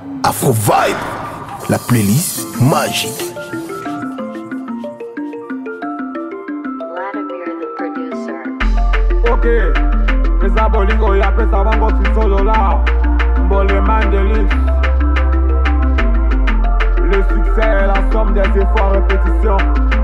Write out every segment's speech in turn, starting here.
Afro Vibe, la playlist magique. Ok, les abolingo y après ça va si solo là. Mbole Mandelis. Le succès est la somme des efforts répétition.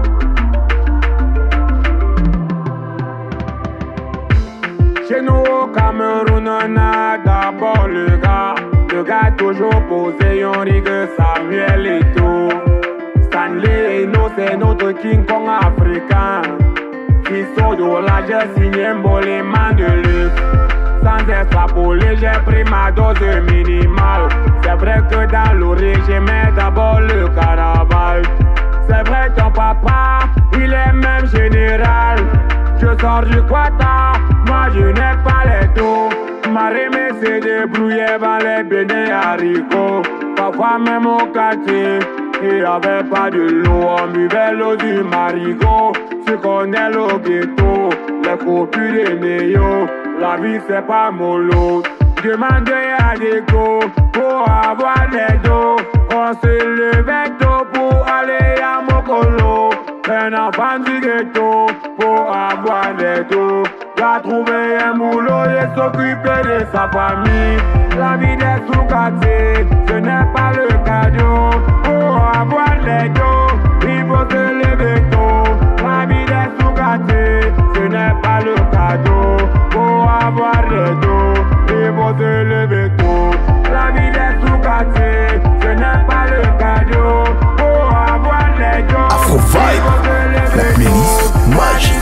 Chez nous au Cameroun on a d'abord le gars toujours posé, on rigue Samuel Eto'o. Stanley Eno c'est notre King Kong africain. Fiso là j'ai signé Mbole Mandelis. Sans extrapoler, j'ai pris ma dose minimale. C'est vrai que dans l'oreille, j'aimais d'abord le carnaval. C'est vrai ton papa, il est même général. Je sors du Quata, moi je n'ai pas les taux. Ma remée s'est débrouillée dans les bénés haricots. Parfois même au quartier, il n'y avait pas de l'eau. On buvait l'eau du marigot. Tu connais le ghetto, les copies des néos. La vie c'est pas mollo. Demandez à des go pour avoir les dos. On se levait tôt pour aller à Mokolo. Un enfant du ghetto pour avoir des dos. Doit trouver un boulot et s'occuper de sa famille. La vie des sous-quartiers, ce n'est pas le cadeau. Pour avoir les dos, il faut se lever tôt. La vie des sous-quartiers, ce n'est pas le cadeau. Pour avoir les dos, il faut se lever tôt. La vie des sous-quartiers, ce n'est pas le cadeau. Pour avoir les dos, Afro Vibe, la playlist magique.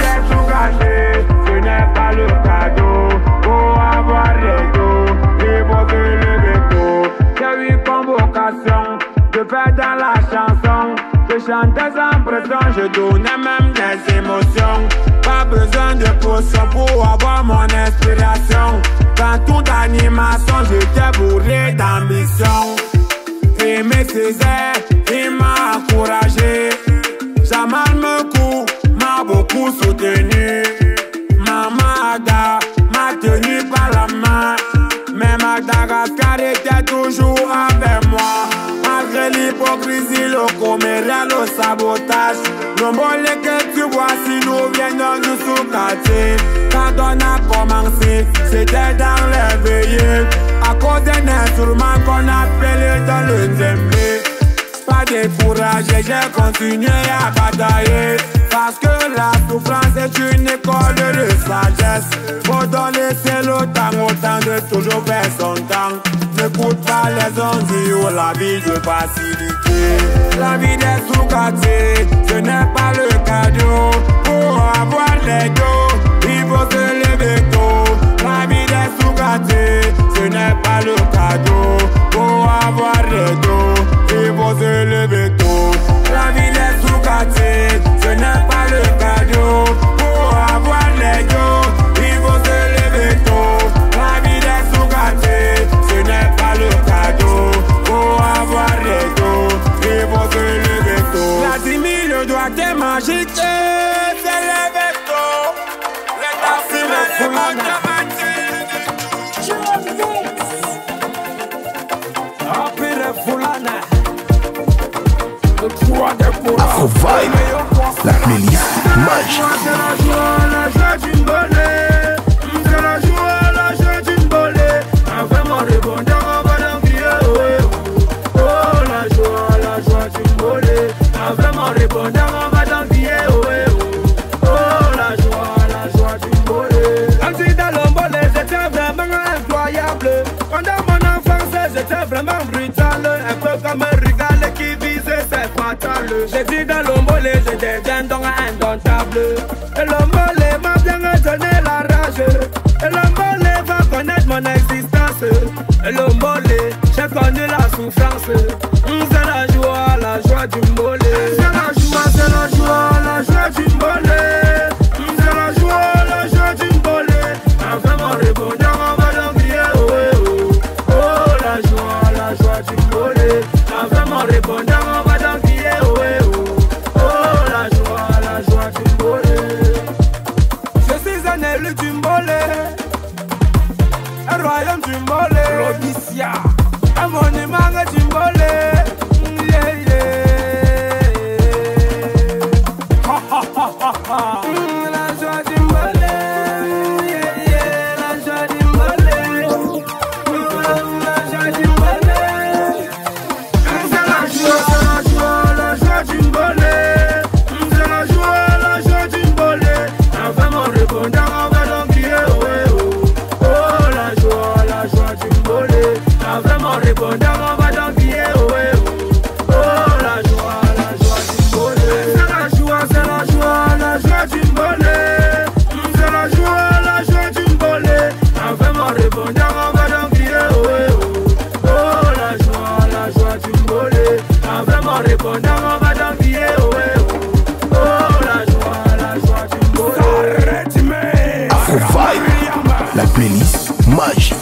ce n'est pas le cadeau. Pour avoir les dos, il faut se lever tôt. J'ai eu convocation de faire dans la chanson. Je chantais sans pression, je donnais même des émotions. Pas besoin de potion pour avoir mon inspiration. Dans toute animation, j'étais bourré d'ambition. Aimer ses airs, il m'a encouragé. Jamal Mekou m'a beaucoup soutenu. Maman Ada m'a tenu par la main. Mais Madagascar était toujours avec moi. Malgré l'hypocrisie, le commérien, le sabotage. Le mollet que tu vois si nous venons du sous-quartier. Quand on a commencé, c'était dans les veillées. À cause d'un instrument qu'on appelait dans le Nzembe. Pas découragé, j'ai continué à batailler. Parce que la souffrance est une école de sagesse. Faut donner c'est le temps, autant de toujours faire son temps. N'écoute pas les ondits ou la vie de facilité. La vie des sous-quartiers, ce n'est pas le cadeau. Pour avoir les dos, il faut se lever tôt. La vie des sous-quartiers, ce n'est pas le cadeau. Pour avoir les dos, il faut se lever tôt. La vie des sous-quartiers, ce n'est pas le cadeau. Pour avoir les dos, il faut se lever tôt. La vie des sous-quartiers, ce n'est pas le cadeau. Pour avoir les dos, il faut se lever tôt. La 10 000 doit être magique, se lever tôt. Les taxis, les mathématiques. Afro Vibe, la playlist magique. La joie d'une bolée. C'est la joie d'une bolée. Vraiment répondant, on va l'envier. Oh, la joie d'une bolée. Vraiment répondant, on va l'envier. Oh, la joie d'une bolée. Quand j'étais dans l'embolé, j'étais vraiment incroyable. Pendant mon enfance, j'étais vraiment brutal. Un peu comme un régal qui visait ses fatales. J'étais dans l'embolé, j'étais bien dans un indomptable. Et l'embolé m'a bien donné la rage. Et l'embolé va connaître mon existence. Et l'embolé, j'ai connu la souffrance. C'est la joie d'une bolée. C'est la joie d'une bolée. C'est la joie d'une bolée. Vraiment répondant, on va l'envier. Oh, la joie d'une bolée. Vraiment répondant, on va l'envier. Oh, la joie d'une bolée. Je suis un élu d'une bolée. Un royaume d'une bolée. Rhodesia. Un monument d'une bonheur, on va t'envier, oh, eh, oh. Oh, la joie d'Imbolé. C'est la joie d'Imbolé. C'est la joie d'Imbolé. Enfin, mon bonheur, on va t'envier, oh, eh, oh. Oh, la joie d'Imbolé. Enfin, mon bonheur, on va t'envier, oh, eh, oh. Oh, la joie d'Imbolé. Afro Vibe, la playlist magique.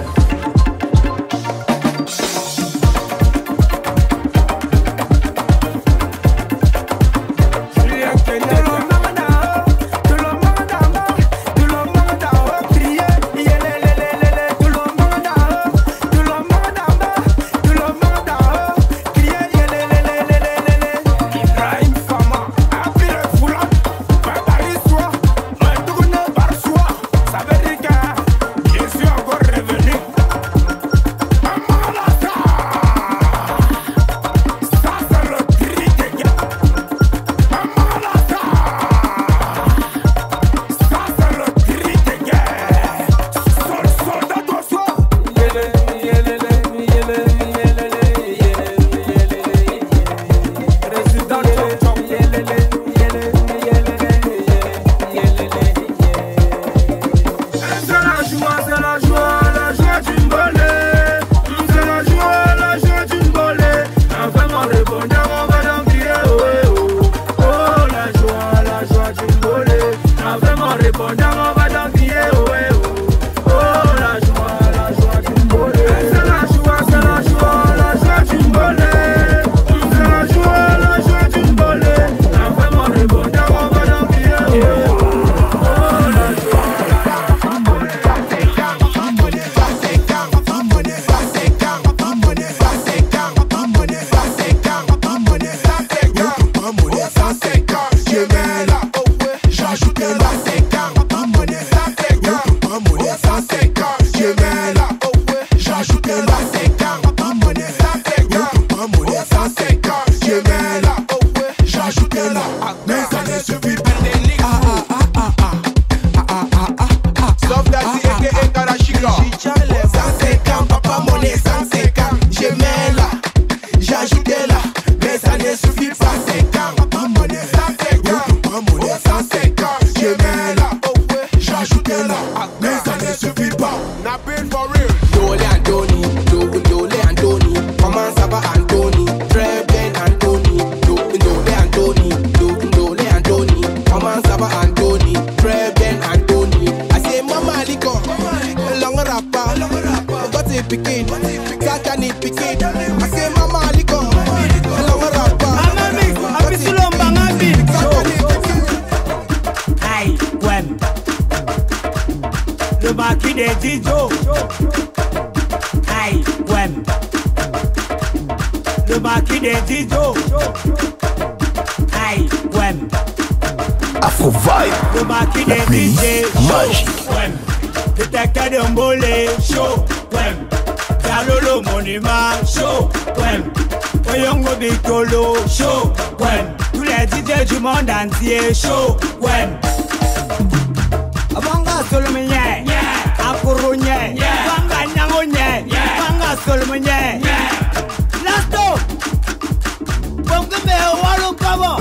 Afro Vibe, la playlist magique. Détecteur d'Imbolé, chaud, Dialolo Monument, chaud, Oyongo Bicolo, chaud, tous les DJ du monde entier, chaud, Abanga Solomien, Akoronien, Banga Nyangonien, Banga Solomien, Lasto, Bongome Walo Kabo,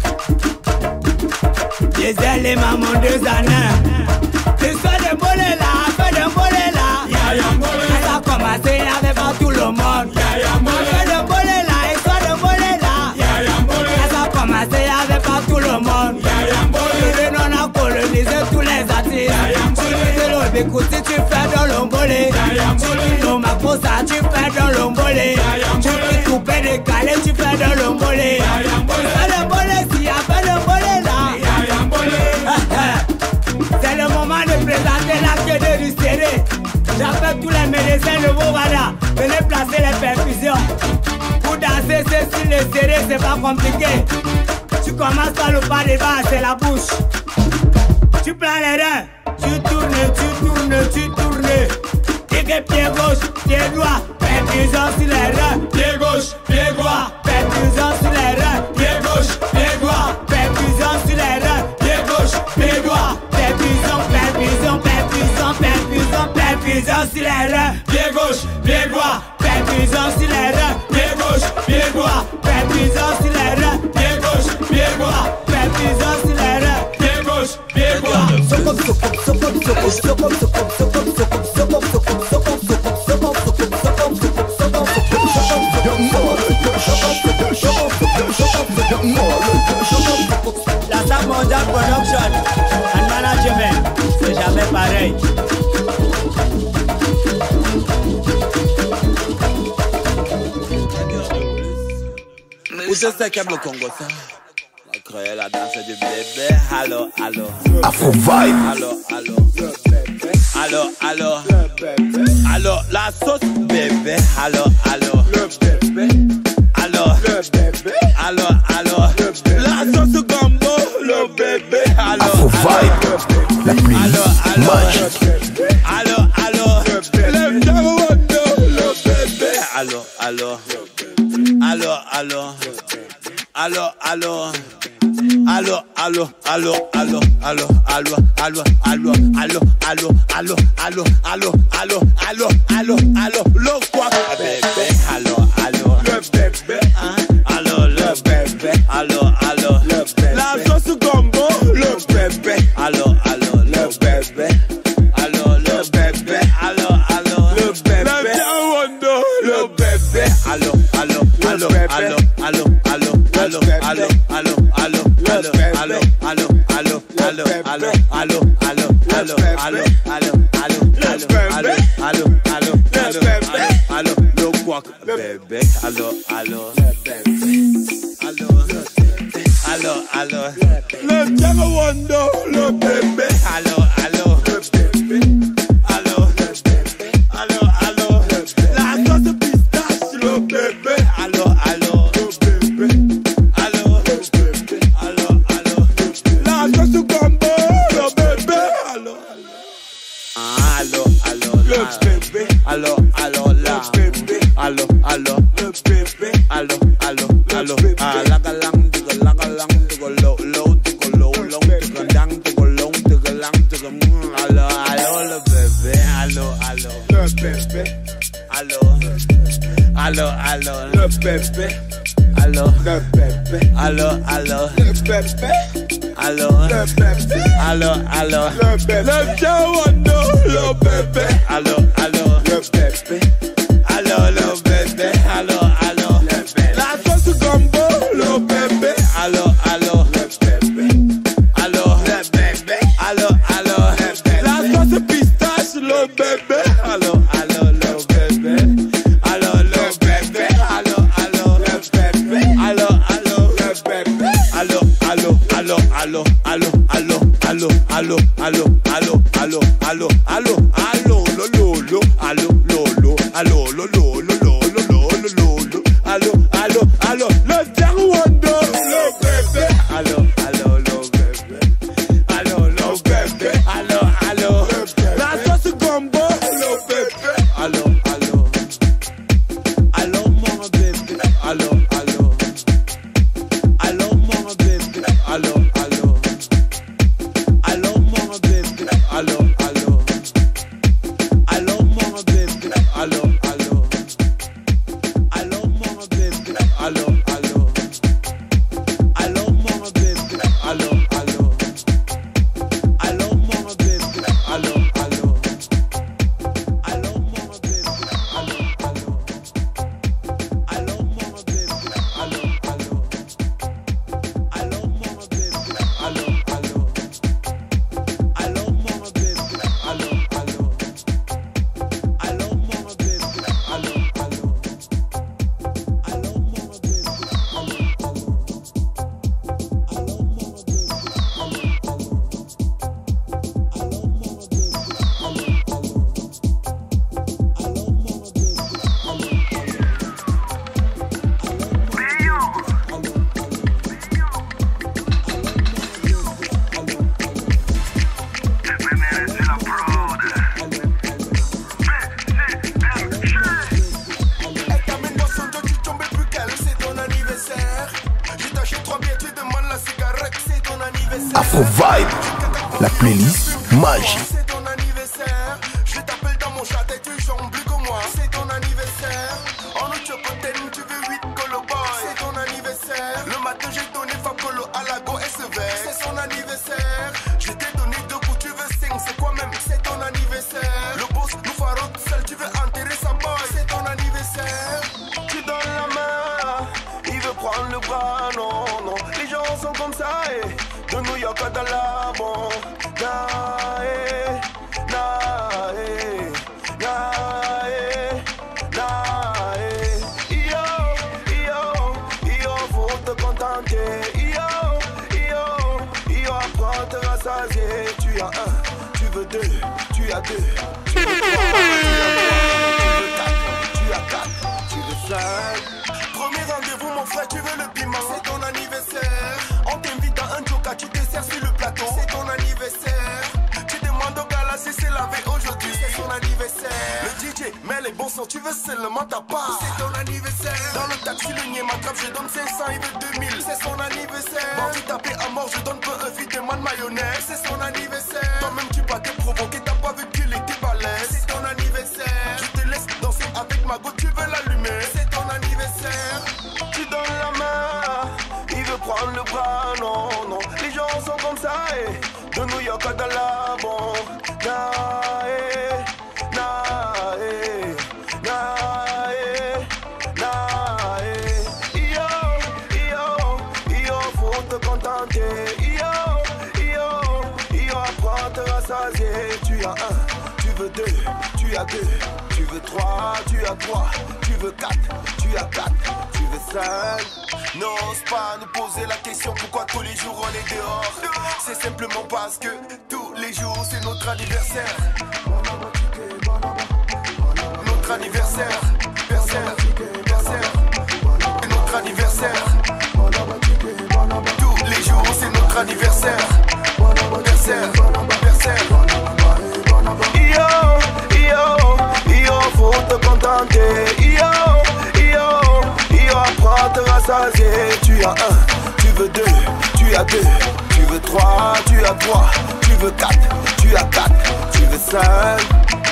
les éléments mon deux années. C'est ça de voler là, fait de voler là. Ça a commencé avec pas tout le monde. Fait de voler là, et soit de voler là. Ça a commencé avec pas tout le monde. Le non a colonisé tous les artistes. Tu le bécou si tu fais dans l'ombolé. Tu le macosa, tu fais dans l'ombolé. Tu peux couper décalé, tu fais dans l'ombolé. Fais de voler si y a fait de voler là. C'est le moment de présenter l'acte du serré. J'appelle tous les médecins de Bovada. Venez placer les perfusions. Pour danser ce style de serré, c'est pas compliqué. Tu commences par le pas des bas, c'est la bouche. Tu prends les reins, tu tournes. Pied gauche, pied droit, perfusion sur les reins. Pied gauche, pied droit, perfusion sur les reins. Pied gauche, pied droit, perfusion sur les reins. Pied gauche, pied droit, perfusion sur les reins. Pied gauche, pied droit, perfusion sur Où je sais qu'aime le Congo ça. La créer la danse du bébé. Allo, allo. Afro Vibe. Allo, allo. Allo, allo. Allo, la sauce bébé. Allo, allo. Le bébé. Allo. Le bébé. Allo, allo. La sauce gombo. Le bébé. Allo. Afro Vibe. La playlist magique. Allo, allo. Le Dawondo. Le bébé. Allo, allo. Allo, allo. Allo, allo. Allo, allo, allo, allo, allo, allo, allo, allo, allo, allo, allo, allo, allo, allo, allo, allo, allo, le quoi bébé, allo, allo, le bébé, allo, le bébé, allo, allo, le bébé, la sauce gombo, le bébé, allo, allo, le bébé, allo, le bébé, allo, allo, le bébé, le Dawondo, le bébé, allo, allo, allo, allo, allo, allo, allo, allo, allo, allo. Allo, allo, allo, allo, allo, allo, allo, allo, allo, allo, allo, allo, allo, allo, allo, le quack bébé, allo, allo, allo, allo, le Dawondo, le bébé, allo, allo, allo, allo, allo, la sauce pistache, le bébé, allo, allo. Allo, allo, la bébé, allo, allo, le bébé, allo, allo, allo, alagalang, digalalang, digolo, low, digolo, long, digadang, digolong, digalang, digam, allo, allo, le bébé, allo, allo, le bébé, allo, allo, allo, le bébé, allo, le bébé, allo, allo, le bébé, allo, le bébé, allo, allo, le bébé, le Dawondo, le bébé, allo, allo. Le bébé, allo, le bébé, allo, allo, le bébé, la sauce gombo, le bébé, allo, allo, le bébé, allo, le bébé, allo, allo, le bébé, la sauce pistache, le bébé, allo, allo, le bébé, allo, le bébé, allo, allo, le bébé, allo, allo, le bébé, allo, allo, allo, allo, allo, allo, allo, allo, allo, allo, allo, allo, allo, allo, lo, allo, lolo, allo, lolo, lolo, lolo, lolo, allo, allo, allo, le Dawondo, le bébé, allo, allo, le bébé, allo, le bébé, allo, allo, la sauce gombo, le bébé, allo, allo, allo, mon bébé, allo, allo, allo, mon bébé, allo, allo, allo, mon bébé, allo, allo. Allo, mon bébé, allo, allo, allo, mon bébé, allo, allo, allo, mon bébé, allo, allo, allo, mon bébé, allo, allo, allo, mon bébé, allo, allo, allo, mon bébé, allo, allo, allo, mon bébé, allo, allo, allo, mon bébé, allo, allo. Allo, mon bébé, allo, allo, allo, mon bébé, allo, allo, allo, mon bébé, allo, allo, allo, mon bébé, allo, allo, allo, mon bébé, allo, Afro Vibe. La playlist magique. C'est ton anniversaire, je t'appelle dans mon chat et tu chantes plus que moi. C'est ton anniversaire, en août chocolatine, tu veux 8 colo boy. C'est ton anniversaire, le matin j'ai donné Fabolo à la go et ce verre. C'est son anniversaire, je t'ai donné 2 coups, tu veux 5, c'est quoi même? C'est ton anniversaire, le boss nous fera seul, tu veux enterrer sa boy. C'est ton anniversaire, tu donnes la main, il veut prendre le bras, non, non. Les gens sont comme ça, de New York à Dalabon. Yo, yo, yo, contenter. Yo, apprends te rassasier. Tu as un, tu veux deux, tu as deux. Tu veux trois, tu as quatre, tu veux cinq. Premier rendez-vous, mon frère, tu veux le piment. C'est ton anniversaire. On t'invite à un joker, tu te sers sur le plateau. C'est ton anniversaire. Tu demandes au gars là si c'est la veille aujourd'hui. C'est son anniversaire. Le DJ met les bons sons, tu veux seulement ta part. C'est ton anniversaire. Dans le taxi, le niais m'attrape, je donne 500, il veut 2000. C'est son anniversaire. Bandit tapé à mort, je donne peu un vidéo de mayonnaise. C'est son anniversaire. Toi-même, tu pas te provoquer, t'as pas vu qu'il était balèze. C'est ton anniversaire. Je te laisse danser avec ma go, tu veux l'allumer. C'est ton anniversaire. Tu donnes la main, il veut prendre le bras, non, non. Les gens sont comme ça, de New York à Dalabon. Yo, faut te contenter. Yo, apprends te rassasier. Tu as un, tu veux deux, tu as deux. Tu veux trois, tu as trois. Tu veux quatre, tu as quatre. Tu veux cinq. N'ose pas nous poser la question pourquoi tous les jours on est dehors. C'est simplement parce que tous les jours c'est notre anniversaire. Notre anniversaire, et notre anniversaire. Tous les jours c'est notre anniversaire. Yo, faut te contenter. Yo, apprends te rassasier. Tu as un, tu veux deux, tu as deux. Tu veux trois, tu as trois. Tu veux quatre, tu as quatre. Tu veux cinq.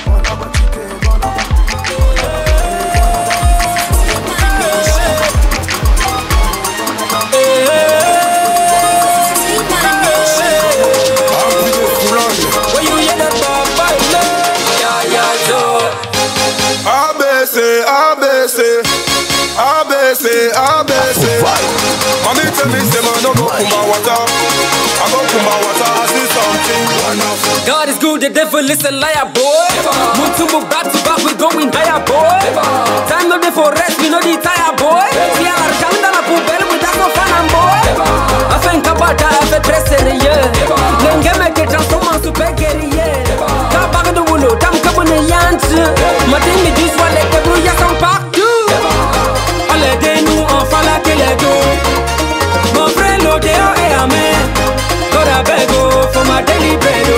ABC. Mommy tell me say man no go kumba water. I go kumba water, I see something. God is good, the devil is a liar, boy. Move to move back to back, we going higher, boy. Time no day for rest, we no dey tire, boy. See I are coming down la poubelle, we that's no fun, boy. Afin kabata, afin très sérieux. L'engue me que transforme en super guerrier. Kabak de boulot, tam kabone yante. Matin midi soir, les débrouillards sont partout. Aidez-nous, enfin là que les deux. Mon frère l'odeur est amer. Cora bego, for ma daily bread.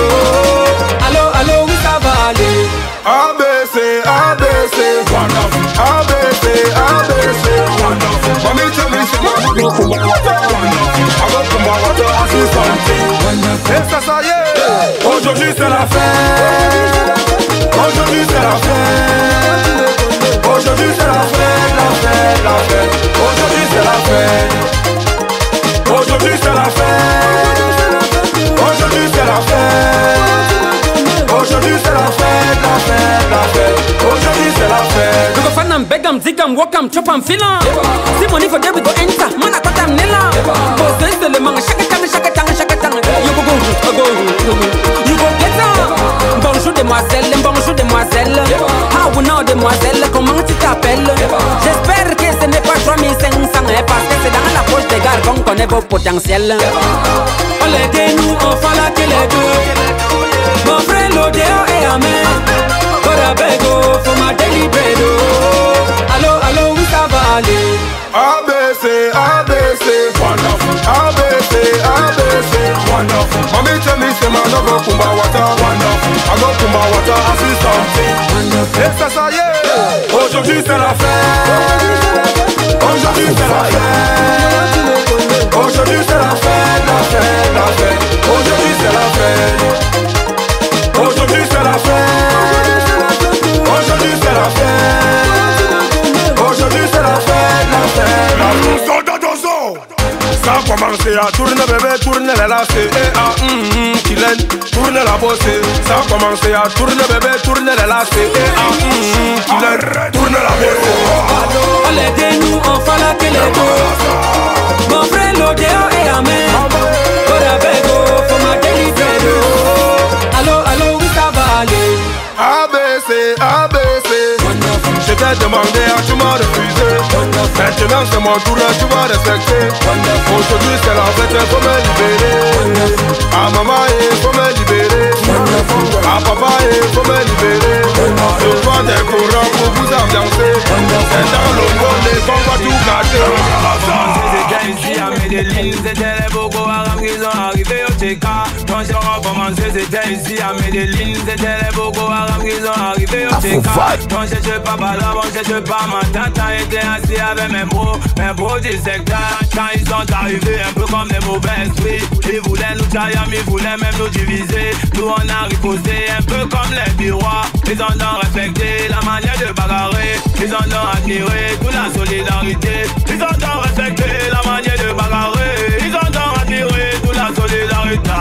Allo, oui ça va aller. ABC, wonderful. ABC, wonderful. Mommy tell me say man go kumba water. I go kumba water, I see something. Et ça y est, aujourd'hui c'est la fête. Aujourd'hui c'est la fête. Aujourd'hui c'est la fête, la fête. Aujourd'hui c'est la fête. Aujourd'hui c'est la fête. Aujourd'hui c'est la fête. Aujourd'hui c'est la fête. Aujourd'hui c'est la fête. We go find them, beg them, dig them, walk them, chop them, feel them. See money for them, we go enter. Man, I got them nilla. Boss, this is the man, shaka tang. You go. You go get them. Bonjour demoiselle. How now demoiselle, comment tu t'appelles? J'espère que ce n'est pas 3500, parce que c'est dans la poche des gars qu'on connaît vos potentiels. Aidez-nous, enfin là que les deux. Mon frère l'odeur est amer. Cora bego, for ma daily bread. Allo, oui ça va aller. ABC, wonderful. ABC, wonderful. Mommy tell me say man no go kumba water. Wonderful. I go kumba water, I see something. Et ça y est, aujourd'hui c'est la fête. Aujourd'hui c'est la fête. Aujourd'hui c'est la fête. Aujourd'hui c'est la fête. Aujourd'hui c'est la fête. Aujourd'hui c'est la fête. Aujourd'hui c'est la fête. Soldat d'ozo. Ça a commencé à tourner bébé, tourner la lacée. Kylen, tourner la bossée. Ça a commencé à tourner bébé, tourner la lacée. Kylen, tourner la bossée. Aidez-nous, enfin là que les deux. Mon frère l'odeur est amer. Cora bego, for ma daily bread. Allo, oui ça va aller. ABC. Je t'ai demandé à tu m'as refusé. Maintenant c'est mon tour, tu vas respecter. Aujourd'hui c'est la fête, faut me libérer. Ah maman, faut me libérer. Ah papa, faut me libérer. Le soir des courants pour vous ambiancer. C'est dans le monde qu'on va tout gâter. C'était ici à Medellin, c'était les Boko Haram qui sont arrivés au TK. Quand j'ai recommencé, c'était ici à Medellin, c'était les Boko Haram qui sont arrivés au TK. Quand je cherche pas là, bon je cherche pas ma tata était assis avec mes bros du secteur. Quand ils sont arrivés, un peu comme des mauvais esprits, ils voulaient nous tailler, ils voulaient même nous diviser. Nous on a riposté, un peu comme les miroirs. Ils ont donc respecté la manière de bagarrer. Ils ont donc admiré toute la solidarité. Ils ont donc respecté la manière de bagarrer. Ils ont donc admiré toute la solidarité.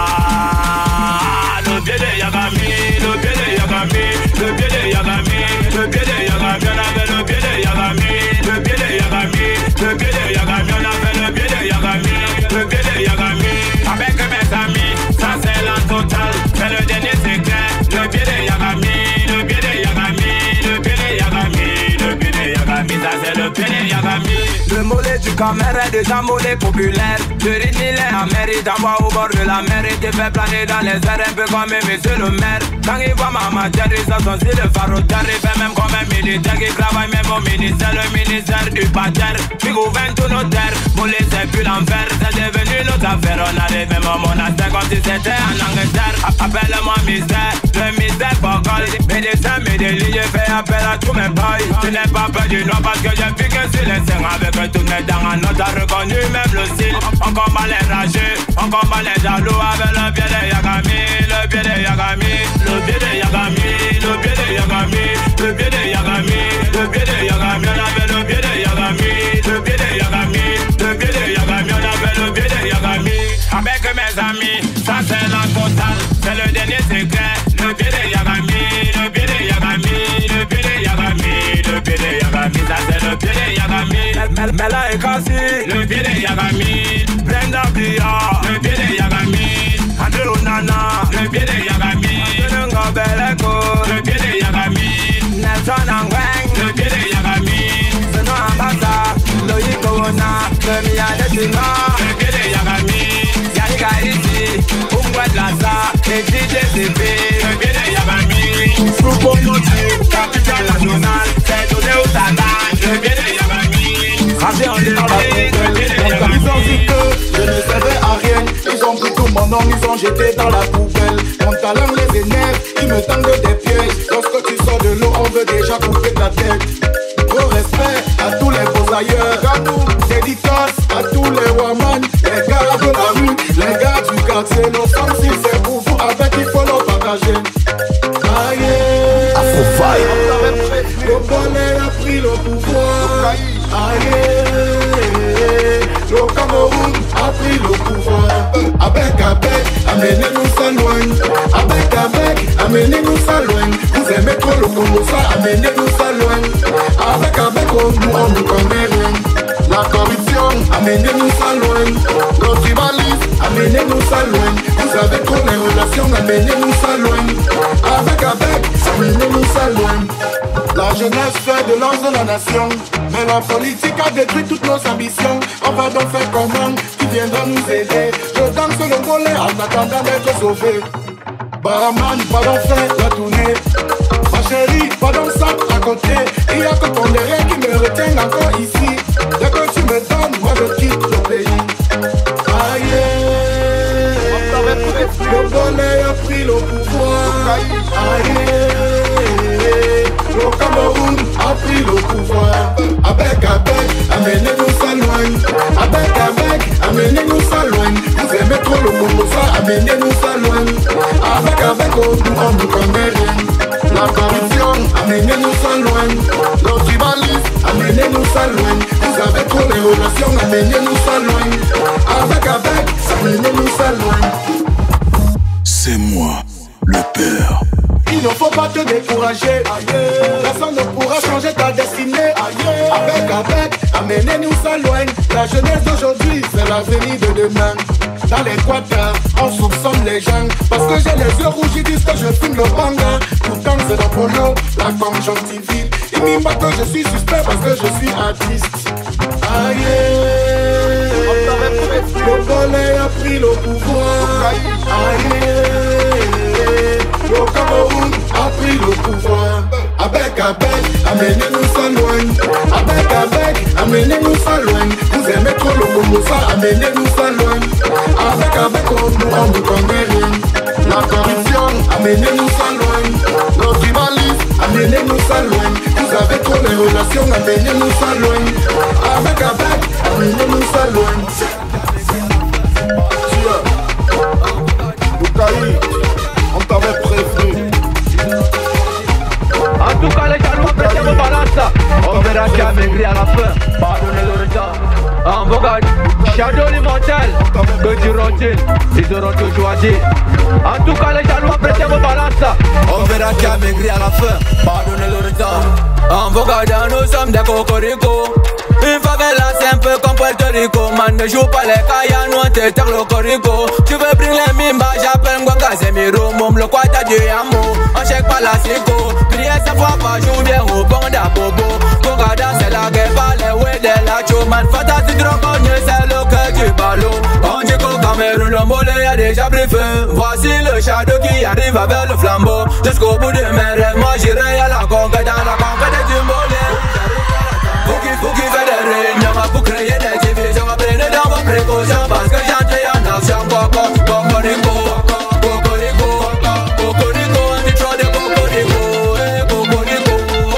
Le pied de Yagami, le pied de Yagami, le pied de Yagami, le pied de Yagami, on avait le pied de Yagami, le pied de Yagami, le pied de Yagami, on avait le pied de Yagami, le pied de Yagami. Avec mes amis, ça c'est la totale, c'est le dernier secret. Le pied de Yagami, le pied de Yagami, le pied de Yagami, le pied de Yagami, ça c'est le pied de Yagami. Le mollet du caméra est déjà mollet populaire. Le rythme il est amer, il t'envoie au bord de la mer. Il te fait planer dans les airs un peu comme monsieur le maire. Quand il voit ma matière, il sent son style de farotaire. Il fait même comme un militaire qui travaille même au ministère. Le ministère du pater, qui gouverne tous nos terres. Mollet c'est plus l'enfer, c'est devenu notre affaire. On arrive même au monastère comme si c'était en Angleterre. Appelle-moi mystère, le mystère vocal. Médecin, Medellin, je fais appel à tous mes boys. Tu n'es pas peur du noir parce que j'ai piqué un silencieux avec toutes mes dents en note, t'as reconnu même le style. On combat les rageux, on combat les jaloux avec le pied de Yagami, le pied de Yagami, le pied de Yagami, le pied de Yagami, le pied de Yagami, le pied de Yagami, on avait le pied de Yagami, le pied de Yagami, le pied de Yagami, on avait le pied de Yagami. Avec mes amis, ça c'est la totale, c'est le dernier secret. Le pied de Yagami, le pied de Yagami, le pied de Yagami, le pied de Yagami, ça c'est le pied de Yagami. Mela et Kassi, le pied de Yagami. Brenda Bia, le pied de Yagami. Andrew Nana, le pied de Yagami. Tenunga Beleko, le pied de Yagami. Nelson Angweng, le pied de Yagami. Seno Ambassa, Loïc Owona, le Mia de Singa, le pied de Yagami. Yannick Haïti, Ungwed Laza, et DJ CP, le pied de Yagami. Soupo Moti, capitale nationale, c'est donné au Tata, le pied de Yagami. Ils ont dit que je ne servais à rien. Ils ont pris tout mon nom, ils ont jeté dans la poubelle. Mon talent les énerve, ils me tendent des pièges. Lorsque tu sors de l'eau, on veut déjà couper ta tête. Gros respect à tous les beaux ailleurs. Dédicace à tous les women, les gars de la rue, les gars du quartier. Nos femmes, si c'est pour vous, avec il faut leur partager. Aïe, le bonheur a pris le pouvoir. Aïe, le Cameroun a pris le pouvoir. Avec, amenez-nous ça loin. Avec, amenez-nous ça loin. Vous aimez trop le Congo, ça, amenez-nous ça loin. Avec, on ne connaît rien. La corruption, amenez-nous ça loin. Le tribalisme, amenez-nous ça loin. Vous avez trop les relations, amenez-nous ça loin. Avec, amenez-nous ça loin. La jeunesse fait de l'ange de la nation. Mais la politique a détruit toutes nos ambitions. On va donc faire comment? Qui viendra nous aider? Je danse le volet en attendant d'être sauvé. Baraman, pas d'en faire la tournée. Ma chérie, pas dans le sac à côté. Il y a que ton derrière qui me retient encore ici. Dès que tu me donnes, moi je quitte le pays. Aïe, le volet a pris le pouvoir. Aïe, le Cameroun a pris le pouvoir. Avec, amenez-nous ça loin. Avec, amenez-nous ça loin. Vous aimez trop le Congo, ça, amenez-nous ça loin. Avec, on ne connaît rien. La corruption, amenez-nous ça loin. Le tribalisme, amenez-nous ça loin. Vous avez trop les relations, amenez-nous ça loin. Avec, amenez-nous ça loin. C'est moi, le père. Il ne faut pas te décourager. Personne ne pourra changer ta destinée. Avec, amenez-nous ça loin. La jeunesse d'aujourd'hui, c'est l'avenir de demain. Dans les quadras, on soupçonne les gens. Parce que j'ai les yeux rouges, ils disent que je fume le banga. Pourtant c'est le polo, la conjonctivite. Ils m'iment que je suis suspect parce que je suis artiste. Le volet a pris le pouvoir. Le Cameroun a pris le pouvoir. Avec, amenez-nous ça loin. Avec, amenez-nous ça loin. Vous aimez trop le Congo, ça, amenez-nous ça loin. Avec, on ne connaît rien. La corruption, amenez-nous ça loin. Le tribalisme, amenez-nous ça loin. Vous avez trop les relations, amenez-nous ça loin. Avec, amenez-nous ça loin. Lucaï, on t'avait prévenu. En tout cas, les jaloux apprécient vos balances. On verra qui a maigri à la fin. Pardonnez le retard. En vogue, Shadow l'immortel, que diront-ils? Ils auront toujours à dire. En tout cas, les jaloux apprécient vos balances. On verra qui a maigri à la fin. Pardonnez le retard. En vogue, nous sommes des cocoricots. Une favela c'est un peu comme Puerto Rico. Man ne joue pas les caillas, nous on te terre le corico. Tu veux briller les mimba, j'appelle Ngwa Casemiro. Moum le quoi t'as du amour, on chèque pas la psycho. Prier 5 fois par jour, bien au bon d'Abobo. Bogada c'est la guerre, pas les ouais de la chou. Man fantastique drogonnier, c'est le cœur du ballon. On dit qu'au Cameroun, le mollet a déjà pris feu. Voici le shadow qui arrive avec le flambeau. Jusqu'au bout de mes rêves, moi j'irai à la conquête, dans la conquête du mollet. Faut qu'il fait des réunions pour créer des divisions. Prenez dans vos précautions parce que j'entre en action. Cocorico, cocorico, cocorico, on dit trop de cocorico. Cocorico,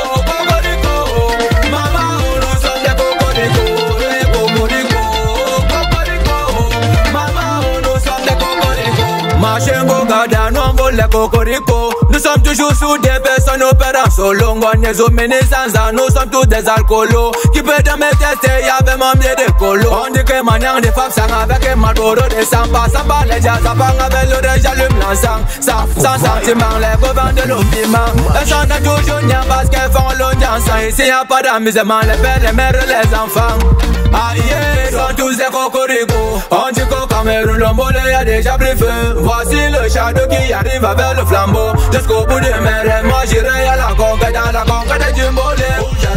cocorico, maman, nous sommes des cocorico. Cocorico, cocorico, maman, nous sommes des cocorico. Machengo gada, nous on vole les cocorico. Nous sommes toujours sous des personnes opérant solo. Nous sommes tous des alcoolos. Qui peut te mettre tester, y'avait mon biais de colo. On dit que maniant des femmes sang avec un Marlboro de samba. Samba les jazz, ça part avec le rêve, j'allume l'encens. Sans sentiment, les revends de l'opiement. Elles sont toujours niais parce qu'elles font l'audience. Ici y'a pas d'amusement, les pères, les mères, les enfants. Aïe, ils sont tous des cocoricots. On dit qu'au Cameroun, le mollet a déjà pris feu. Voici le shadow qui arrive avec le flambeau. Jusqu'au bout de mes rêves, moi j'irai à la conquête, dans la conquête du mollet.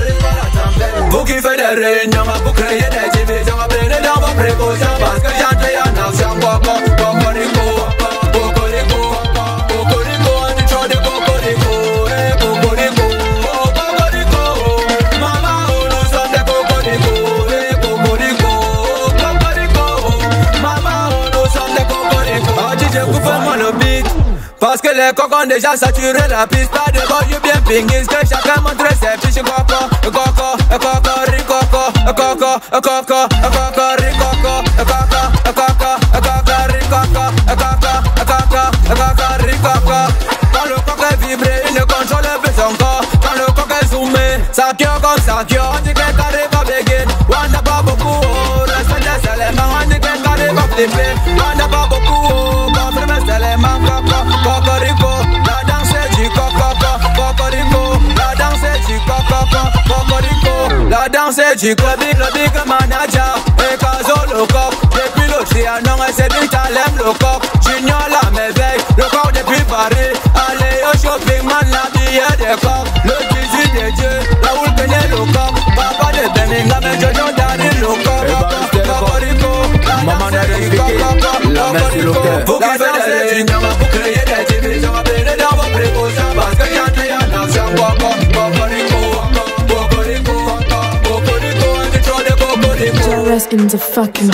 Vous qui faites des réunions pour créer des divisions. Prenez dans vos précautions parce que j'entre en action. Cocorico, cocorico, cocorico, on dit trop de cocorico. Cocorico, cocorico, maman, nous sommes des cocorico. Cocorico, cocorico, maman, nous sommes des cocorico. Oh DJ, coupe-moi le beat. Parce que les cocos ont déjà saturé la piste. Pas de boy bien pingis. Que chacun montre ses fiches. Coco, coco, coco, ricoco, coco, coco, coco, ricoco, coco, coco, coco, ricoco, coco, coco, ricoco. Quand le coco est vibré, il ne contrôle plus son corps. Quand le coco est zoomé, ça cure comme ça cure. On dit qu'elle arrive à béguer. On n'a pas beaucoup. Reste des éléments. On dit qu'elle arrive à flipper. On n'a pas beaucoup. Confirme les éléments. Cocorico, la danse du coco, cocorico, la danse du coco, cocorico, la danse du le big manager, et Kazo le coq, depuis le trianon, et c'est bien t'aime le coq, Junior la merveille, le coq depuis Paris, allez au shopping, man, la billet des coqs, le 18 des dieux, Raoul connaît le coq, papa de Birmingham, et Jojo Dari le coq, cocorico, maman de coq, la messe sur le cœur, vous qui faites des réunions pour créer des divisions, appelez dans vos précautions, parce que j'entre en action, cocorico, cocorico, cocorico, on dit trop de cocorico. JRS in the fucking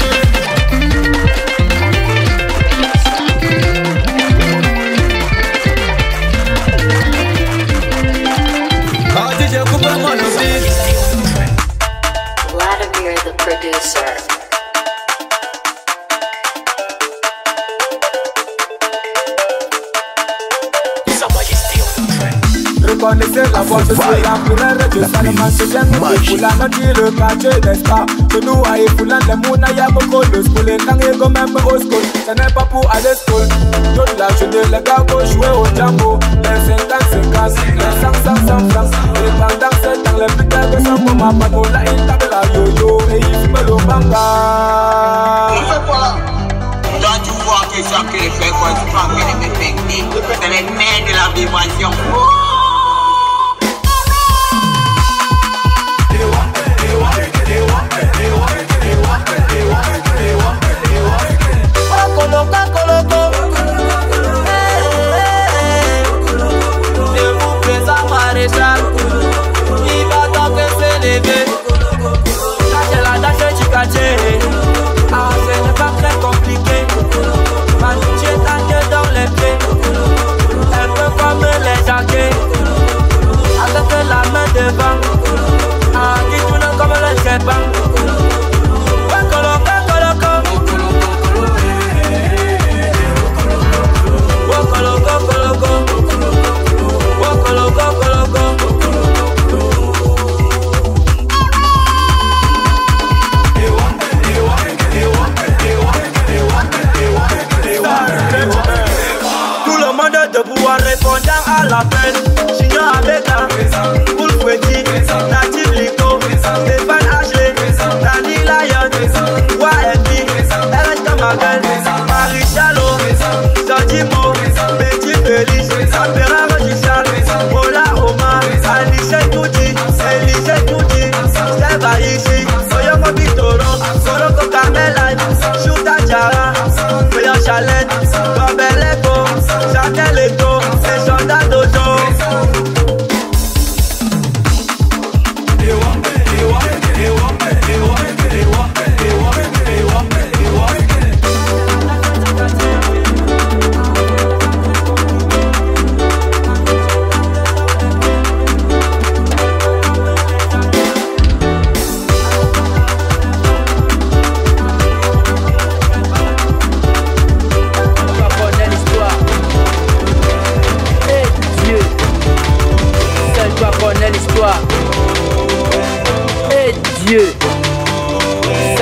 DJ, coupe-moi le beat. Vladimir the producer. Reconnaissez la voix de ceux-là pour un rêve de Salman. C'est bien nous qui foulons notre le quartier, n'est-ce pas? Que nous aïe foulant les mouna y'a beaucoup de school. Et quand il go même au school, ce n'est pas pour aller school. Toute la journée les gars vont jouer au jambo. Les 50-50, les 100-100 francs. Et pendant ce temps les putains de son moment Mano là il tape la yo-yo et il fume le banga. On fait quoi là? Quand tu vois que chaque fait quoi, tu prends bien les techniques. C'est les mains de la vibration.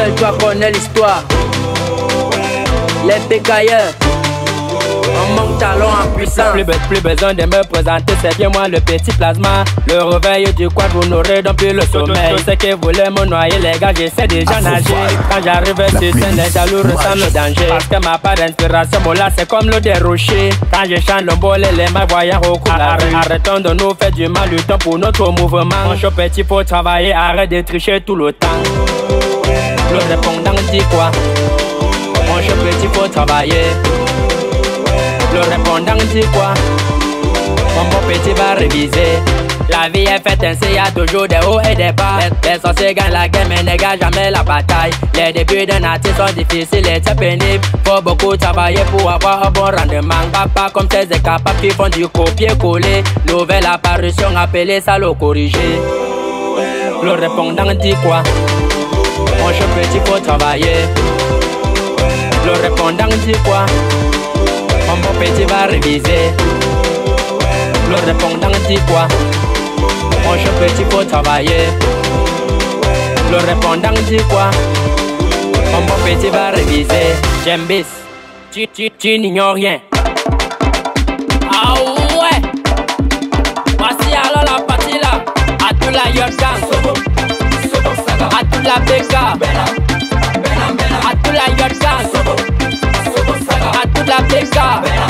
seul toi connais l'histoire. Les bécailleurs, on manque talent en puissance. Plus besoin de me présenter, c'est bien moi le petit plasma. Le réveil du quad, vous n'aurez donc plus le sommeil. Tout ce qui voulait me noyer, les gars, j'essaie déjà nager. Quand j'arrive sur scène, les jaloux ressentent le danger. Parce que ma part d'inspiration, bon là, c'est comme l'eau des rochers. Quand je chante le bolé, les mains voyant au cou la rue. Arrêtons de nous faire du mal, luttons pour notre mouvement. Mon chaud petit, faut travailler, arrête de tricher tout le temps. Le répondant dit quoi? Mon chaud petit, faut travailler. Le répondant dit quoi? Mon bon petit va réviser. La vie est faite ainsi, y a toujours des hauts et des bas. Les sorciers gagnent la guerre mais n'égagent jamais la bataille. Les débuts d'un artiste sont difficiles et très pénibles. Faut beaucoup travailler pour avoir un bon rendement. Pas comme ces incapables qui font du copier-coller. Nouvelle apparition appelée ça le corriger. Le répondant dit quoi? Mon cher petit faut travailler. Le répondant dit quoi? Mon bon petit va réviser. Le répondant dit quoi? Mon cher petit faut travailler. Le répondant dit quoi? Mon bon petit va réviser. J'aime bis, tu n'ignores rien. Ah ouais. Voici alors la partie là. À tout la Yorkan, à tout la Beka, à tout la Yorkan, à tout la Beka.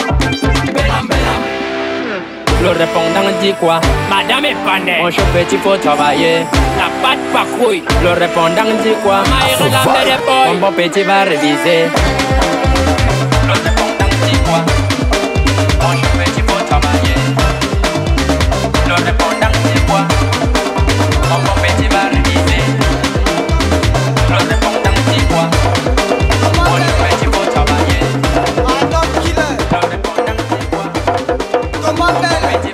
Le répondant dit quoi? Madame est panée. Mon cher petit faut travailler. La patte pas couille. Le répondant dit quoi? Mon bon petit va réviser. Le répondant dit quoi? Mon cher petit faut travailler. Le répondant dit quoi? Mon bon petit va réviser. Le répondant dit quoi? Mon cher petit faut travailler. Le répondant dit quoi? Comment faire?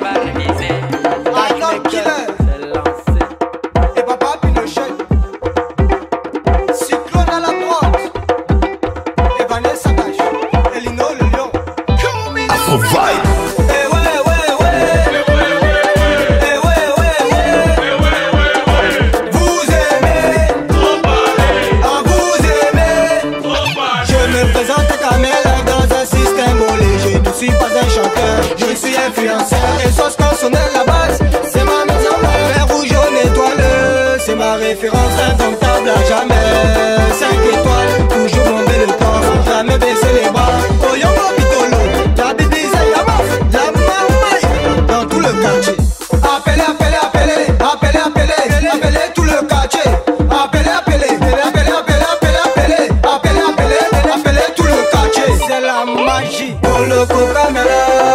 Je suis influenceur et sauce consonnelle la base. C'est ma maison mère, vert rouge jaune étoileux. C'est ma référence indomptable à jamais. 5 étoiles, toujours bomber le corps, jamais baisser les bras. Oh yongo pitolo, la bibisa yamaf, la mamaï. Dans tout le quartier. Appelez, appelez, appelez, appelez, appelez, appelez tout le quartier. Appelez, appelez, appelez, appelez, appelez, appelez, appelez, appelez, appelez tout le quartier. C'est la magie. Coloco caméra.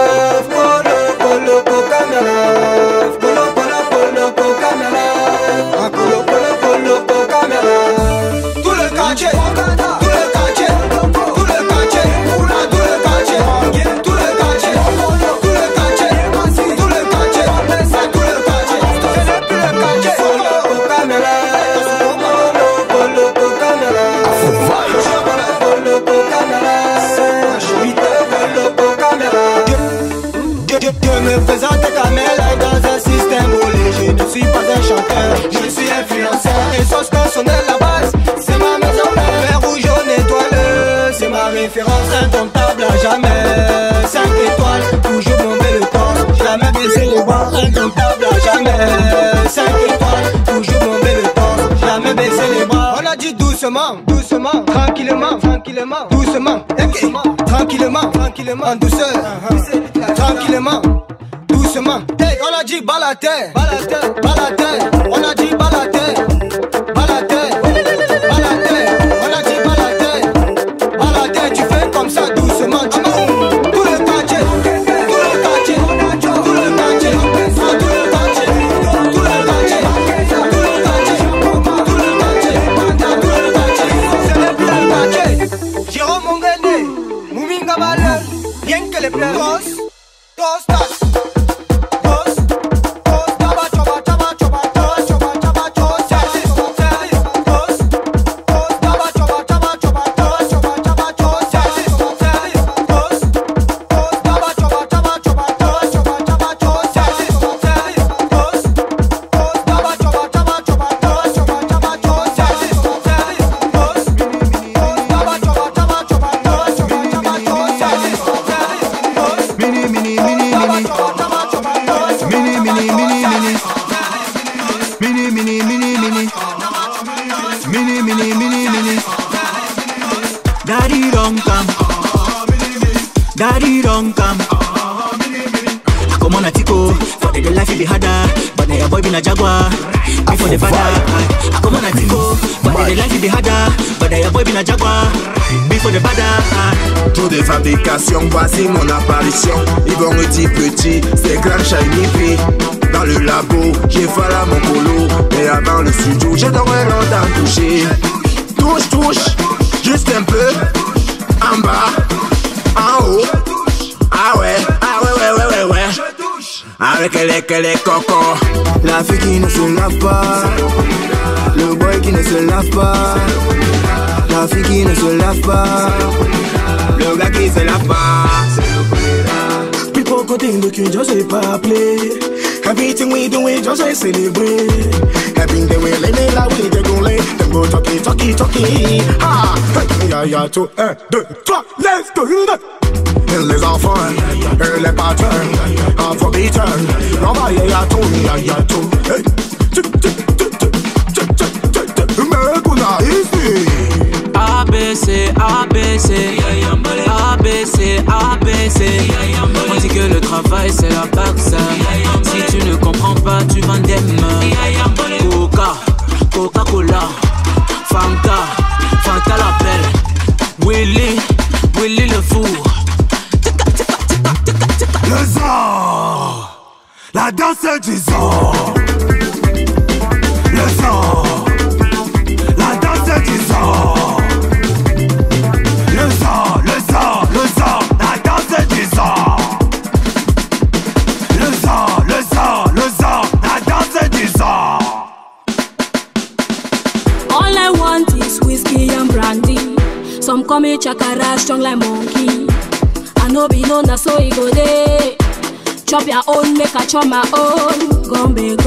Je suis influenceur et sauce personnelle la base. C'est ma maison mère, vert rouge jaune étoileux. C'est ma référence indomptable à jamais. 5 étoiles, toujours bomber le torse, jamais baisser les bras. Indomptable à jamais. 5 étoiles, toujours bomber le torse, jamais baisser les bras. On a dit doucement, doucement, tranquillement, tranquillement, doucement, tranquillement, tranquillement, en douceur, tranquillement. Doucement, hey, on a dit balater, balater, balater, on a dit balater, balater, balater, on a dit balater, balater, tu fais comme ça doucement, tu tout le quartier, tout le quartier, tout le quartier, tout le quartier, tout le quartier, tout le quartier, tout le quartier, tout le quartier, c'est le plus le quartier. Jérôme Mongene, Mouminga Balé, rien que les pleurs, Tostas. Mini, mini, mini, mini. Daddy don't come. Daddy don't come. Come on, Atiko. For the life you be harder. But now your boy be a jaguar. Before the father. Come on, Atiko. For the life you be harder. But now your boy be a jaguar. Before the father. Tour de fabrication, voici mon apparition. Ils vont petit, c'est grand shiny P. Dans le labo, j'ai fait là mon colo. Mais avant le studio, je devrais longtemps toucher. Touche, touche, juste un peu. En bas, en haut. Ah ouais, ouais. Avec les cocos. La fille qui ne se lave pas. Le boy qui ne se lave pas. La fille qui ne se lave pas. Le gars qui se lave pas. People go think that you just ain't pas play. Everything we do, we just ain't celebrate. Everything they will lay like we they gon' lay. Them go talkie. Ha! Ya, tout, 1, 2, 3, let's go! Les enfants, les patrons, afro-beaters, on va y a tout. Mais qu'on a ici. ABC. On dit que le travail c'est la baxe. Si tu ne comprends pas, tu m'endemmes. Coca-Cola, Fanta l'appelle. Willy le fou. Le sang, la danse du sang. Le sang, la danse du sang. Le sang, la danse du sang. Le sang, la danse du sang. All I want is whiskey and brandy. Some call me chakara, strong like monkey. I know be known as so it go day. Chop your own, make I chop my own. Gombe.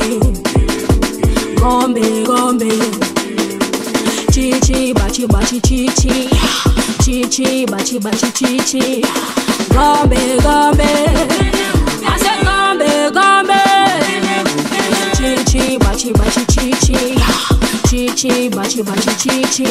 Chi bachi chi. Chi bachi chi. Gombe. I said Gombe. Chi bachi chi. Chi bachi chi.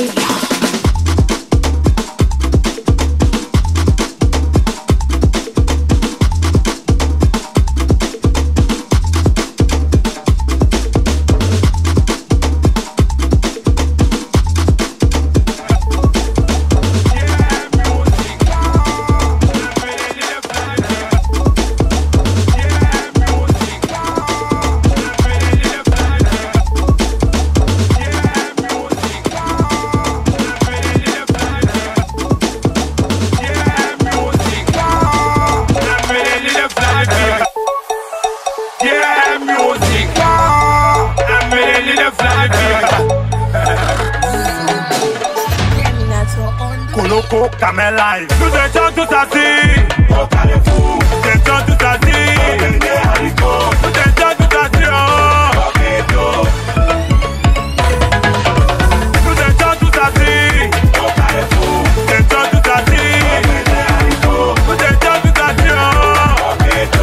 Camel Life. Nous étions tous assis au carrefour. Nous étions tous assis au haricot. Nous étions tous assis au ghetto. Nous étions tous assis au carrefour. Nous étions tous assis au haricot. Nous étions tous assis au ghetto.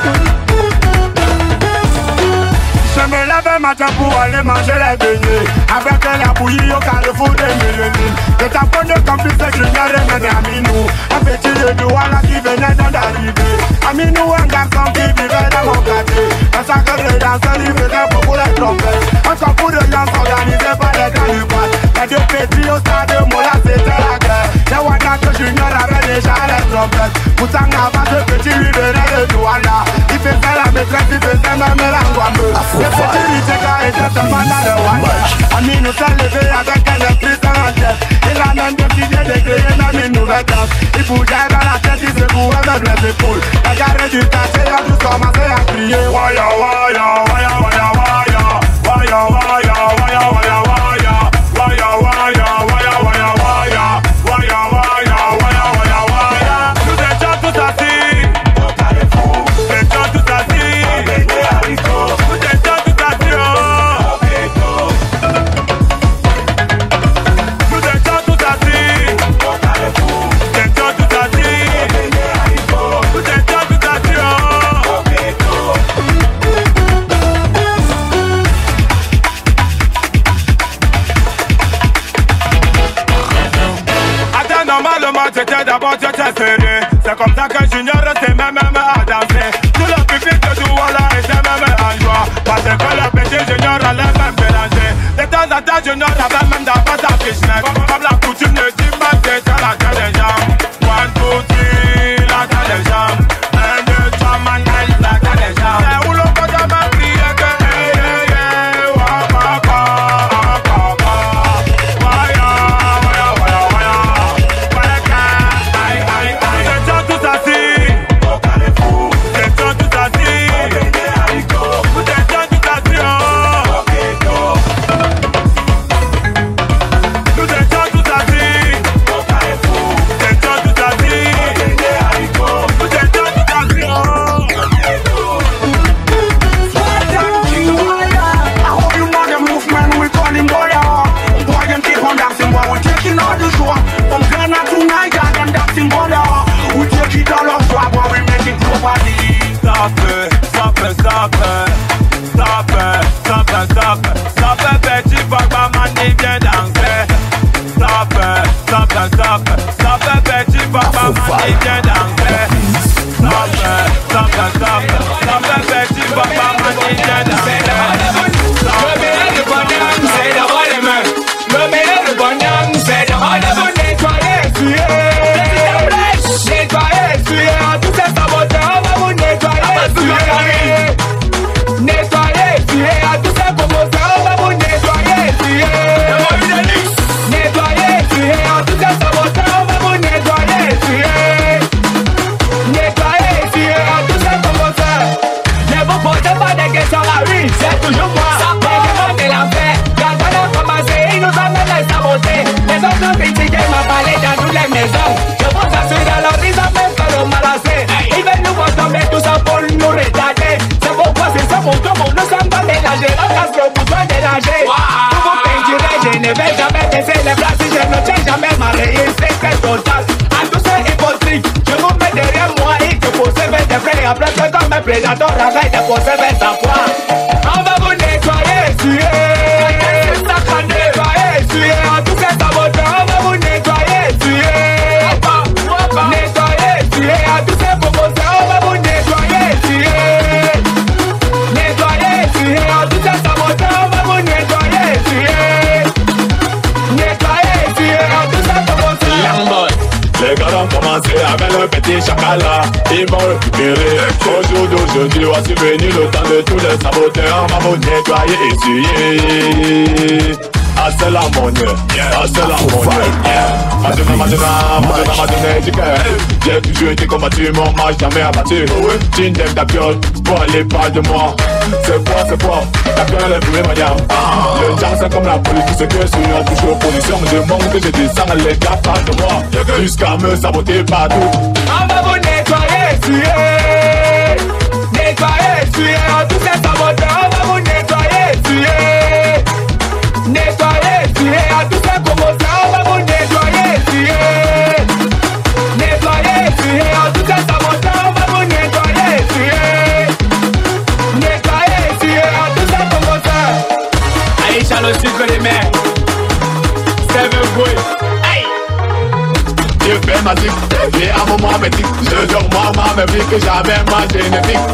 Je me lève un matin pour aller manger les beignets avec la bouillie au carrefour des millénaires. Je t'apprenais comme plus que je n'aurais mené Aminou. Un petit de Douala qui venait d'arriver. Aminou, un garçon qui vivait dans mon quartier. Un sacré de danseur, il faisait beaucoup les trompettes. Un concours de danse organisé par les cannibales. Les deux petits au stade de Mola, c'était la guerre. Les Wanda que Junior avait déjà les trompettes. Pourtant, avant ce petit, lui venait de Douala. Il faisait la maîtresse, il faisait même la guambe. Le petit Riteka était seulement dans le Wanda. Aminou s'est levé avec un esprit sans la tête. Il a même décidé de créer même une nouvelle danse. Il bougeait dans la tête, il se courait avec les épaules. Les gars du quartier ont tous commencé à crier. Waya, waya, waya, waya, waya. Waya, waya, waya, waya, waya. Waya, waya, waya, waya, waya. Waya, waya, waya, waya, waya. Nous étions tous assis au carrefour. Nous étions tous assis avec les haricots. Nous étions tous assis au ghetto. Nous étions tous assis au carrefour. Nous étions tous assis avec les haricots. Nous étions tous assis au ghetto. c'était d'abord tu étais serré. C'est comme ça que Junior restait même à danser. Tout le public de Douala était même en joie. Parce que le petit Junior allait même mélanger. De temps en temps Junior avait même d'abord sa fishnet. Comme la coutume ne dit pas que c'est la tête des jambes. 1, 2, 3, la tête des jambes. 1, 2, 3, man, la tête des jambes. C'est où l'on peut jamais crier que Stop, petit papa man, il vient danser. Stop, petit papa man, il vient danser. Stop, petit papa man, il vient danser. Le meilleur de bonhomme, c'est d'avoir les mains. Le meilleur de bonhomme, c'est d'avoir les mains. Nettoyer, essuyer, tout ça saboteur, on va vous nettoyer, essuyer. Nettoyer, essuyer, tout ça commotion, on va vous nettoyer, essuyer. Nettoyer, essuyer, tout ça saboteur, on va vous nettoyer, essuyer. Nettoyer, essuyer, tout ça commotion. Ne vous posez pas de questions, la vie, c'est toujours moi. Les de la paix, quand on a commencé, ils nous amènent à saboter. Les autres critiqués m'a parlé dans toutes les maisons. Je vous assure, alors ils amènent pas le malassé. Ils veulent nous voir tomber tout ça pour nous retarder. C'est pourquoi c'est ça mon tour, nous sommes pas mélangés. On casse le bouton dérangé. Pour vous peinturer, je ne vais jamais baisser les bras. Si je ne tiens jamais ma réussite, c'est total. À tous ces hypocrites, je vous mets derrière moi et que vous servez des frères. Après que comme un prédateur, arrête de posséder sa foi. On va vous nettoyer, essuyer. Nettoyer, essuyer. Tous ces saboteurs, on va vous nettoyer, essuyer. Nettoyer, essuyer. Tous ces composants, on va vous nettoyer, essuyer. Nettoyer, essuyer. Tous ces saboteurs, on va vous nettoyer, essuyer. Nettoyer, essuyer. Tous ces composants. Les gars ont commencé avec le petit chacala. Ils vont récupérer. Au jour d'aujourd'hui, voici venu le temps de tous les saboteurs. On va vous nettoyer, essuyer. Ah c'est la monnaie, ah c'est la monnaie. Madonna, du cœur. J'ai toujours été combattu, mon match jamais abattu. Tu n'aimes ta piole, pour aller pas de moi. C'est quoi, ta piole est brûlée madame. Le genre c'est comme la police, tout ce que je suis toujours en position. Je montre que je descends, les gars parlent de moi. Jusqu'à me saboter partout. On va vous nettoyer, essuyer. Nettoyer, essuyer, tous ces saboteurs, on va vous nettoyer, essuyer. Nettoyer, essuyer, tous ces commotions, on va vous nettoyer, essuyer. Nettoyer, essuyer, tous ces saboteurs, on va vous nettoyer, essuyer. Nettoyer, essuyer, tous ces commotions. Aïcha le sucre des mers. Seven boy. Je fais ma zik, j'ai un moment métique. Je dors moi ma vie que jamais mangé ne pique.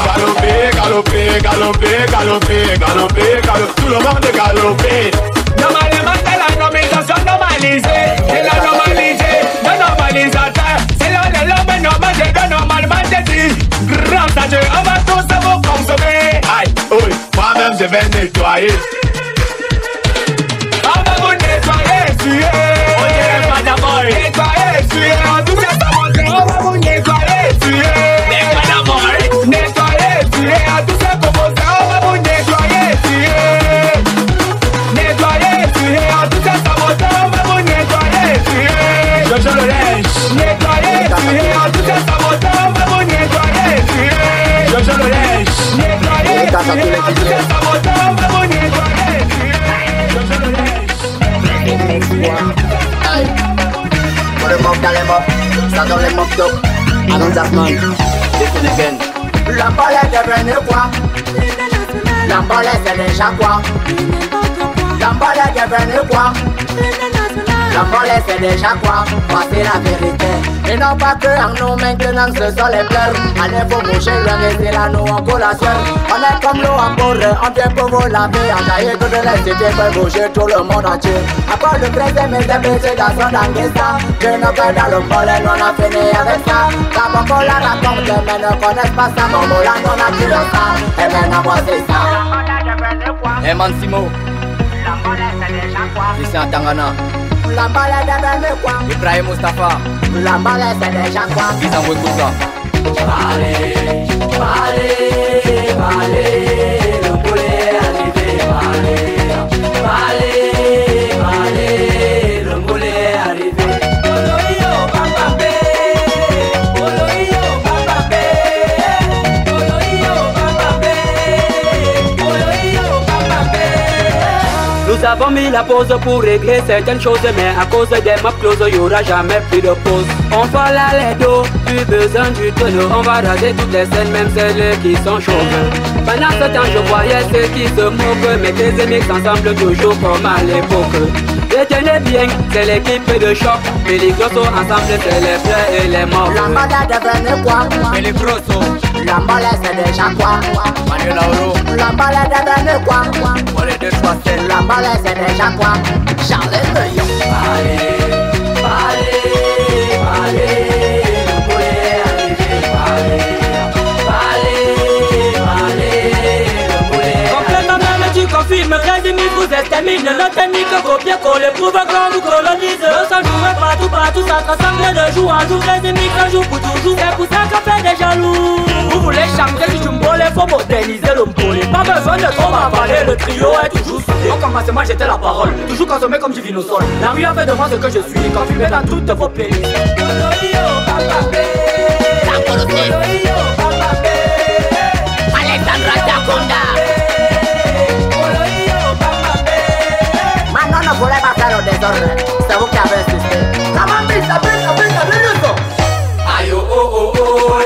Galoper, tout le monde est galopé. Normalement c'est la nomination normalisée. C'est la normalisée, le normalisateur. C'est l'homme normal, j'ai que normalement j'ai dit. Grâce à Dieu, on va tous vous consommer. Aïe, oui, moi-même je vais nettoyer. On va vous nettoyer, essuyer. On dirait pas d'abord. Nettoyer, essuyer. Tous ces saboteurs, on va vous nettoyer, essuyer. Nettoyer d'abord. Nettoyer, essuyer. Tous ces composants, on va vous nettoyer, essuyer. Nettoyer, essuyer. Tous ces saboteurs, on va vous nettoyer, essuyer. Je le lèche. Nettoyer, essuyer. Tous ces saboteurs, on va vous nettoyer, essuyer. Je le lèche. Nettoyer, essuyer. Tous ces saboteurs, on va vous nettoyer, essuyer. Je le lèche. For the mob, start on the mob dog. Another man, listen again. La balle est devenue quoi? La balle c'est déjà quoi? La balle est devenue quoi? La folie c'est déjà quoi? Voici la vérité. Et non pas que en nous maintenant ce sont les pleurs. Allez faut bouger loin et c'est là nous en collation. On est comme l'eau en bourre, on vient pour vous laver. En taillé toute la cité peut bouger tout le monde entier. À part le prêter mes débêtés dans son anguissa. Que nos cœurs dans le pollen on a fini avec ça. Quand on la raconte mais ne connaissent pas ça. Mon là on a tué ça. Et maintenant voici ça. Mansimo. Christian Tangana. La balle devient quoi? Ibrahim Mustafa. La balle c'est déjà quoi? Ils envoient tout ça. Balé, balé, balé, le boulet arrivé, balé, balé, balé, le boulet arrivé. Oloyo, bambabé, oloyo, bambabé, oloyo, bambabé, oloyo, bambabé. Nous avons mis la pause pour régler certaines choses, mais à cause des maps closes, y aura jamais plus de pause. On va la dos, plus besoin du tonneau. On va raser toutes les scènes, même celles qui sont chauves. Pendant ce temps, je voyais ceux qui se moquent, mais les ennemis ensemble toujours comme à l'époque. Retenez bien, c'est l'équipe de choc. Mais les grossos ensemble, c'est les frères et les morts. La balle devient quoi? Et les grossos. La balle c'est déjà quoi? Manuel Auro. La balle devient quoi? Pour les deux choix, c'est la balle c'est déjà quoi? Charles Veillon. Balé, balé, balé, le boulet arrivé, balé, balé, balé, le boulet. Complètement même tu confirmes, 13 000 vous extermine. Notre technique copier-coller prouve qu'on vous colonise. On s'en joue partout, partout, ça transcende de jour en jour. 13 000 un jour pour toujours, c'est pour ça qu'on fait des jaloux. Vous voulez changer du jumbo, il faut moderniser le mpolé. Pas besoin de trop m'avaler, le trio est toujours soudé. Au commencement j'étais la parole, toujours consommé comme divine au sol. La rue a fait de moi ce que je suis, confirmé dans toutes vos playlists. Oloyo, bababé, Oloyo, bababé, Alexandra Takonda. Oloyo, bababé. Maintenant ne voulez pas faire le désordre, c'est vous qui avez insisté. Comment vite, ça vite, ça vite, ça vite. Aïe oh oh oh oh,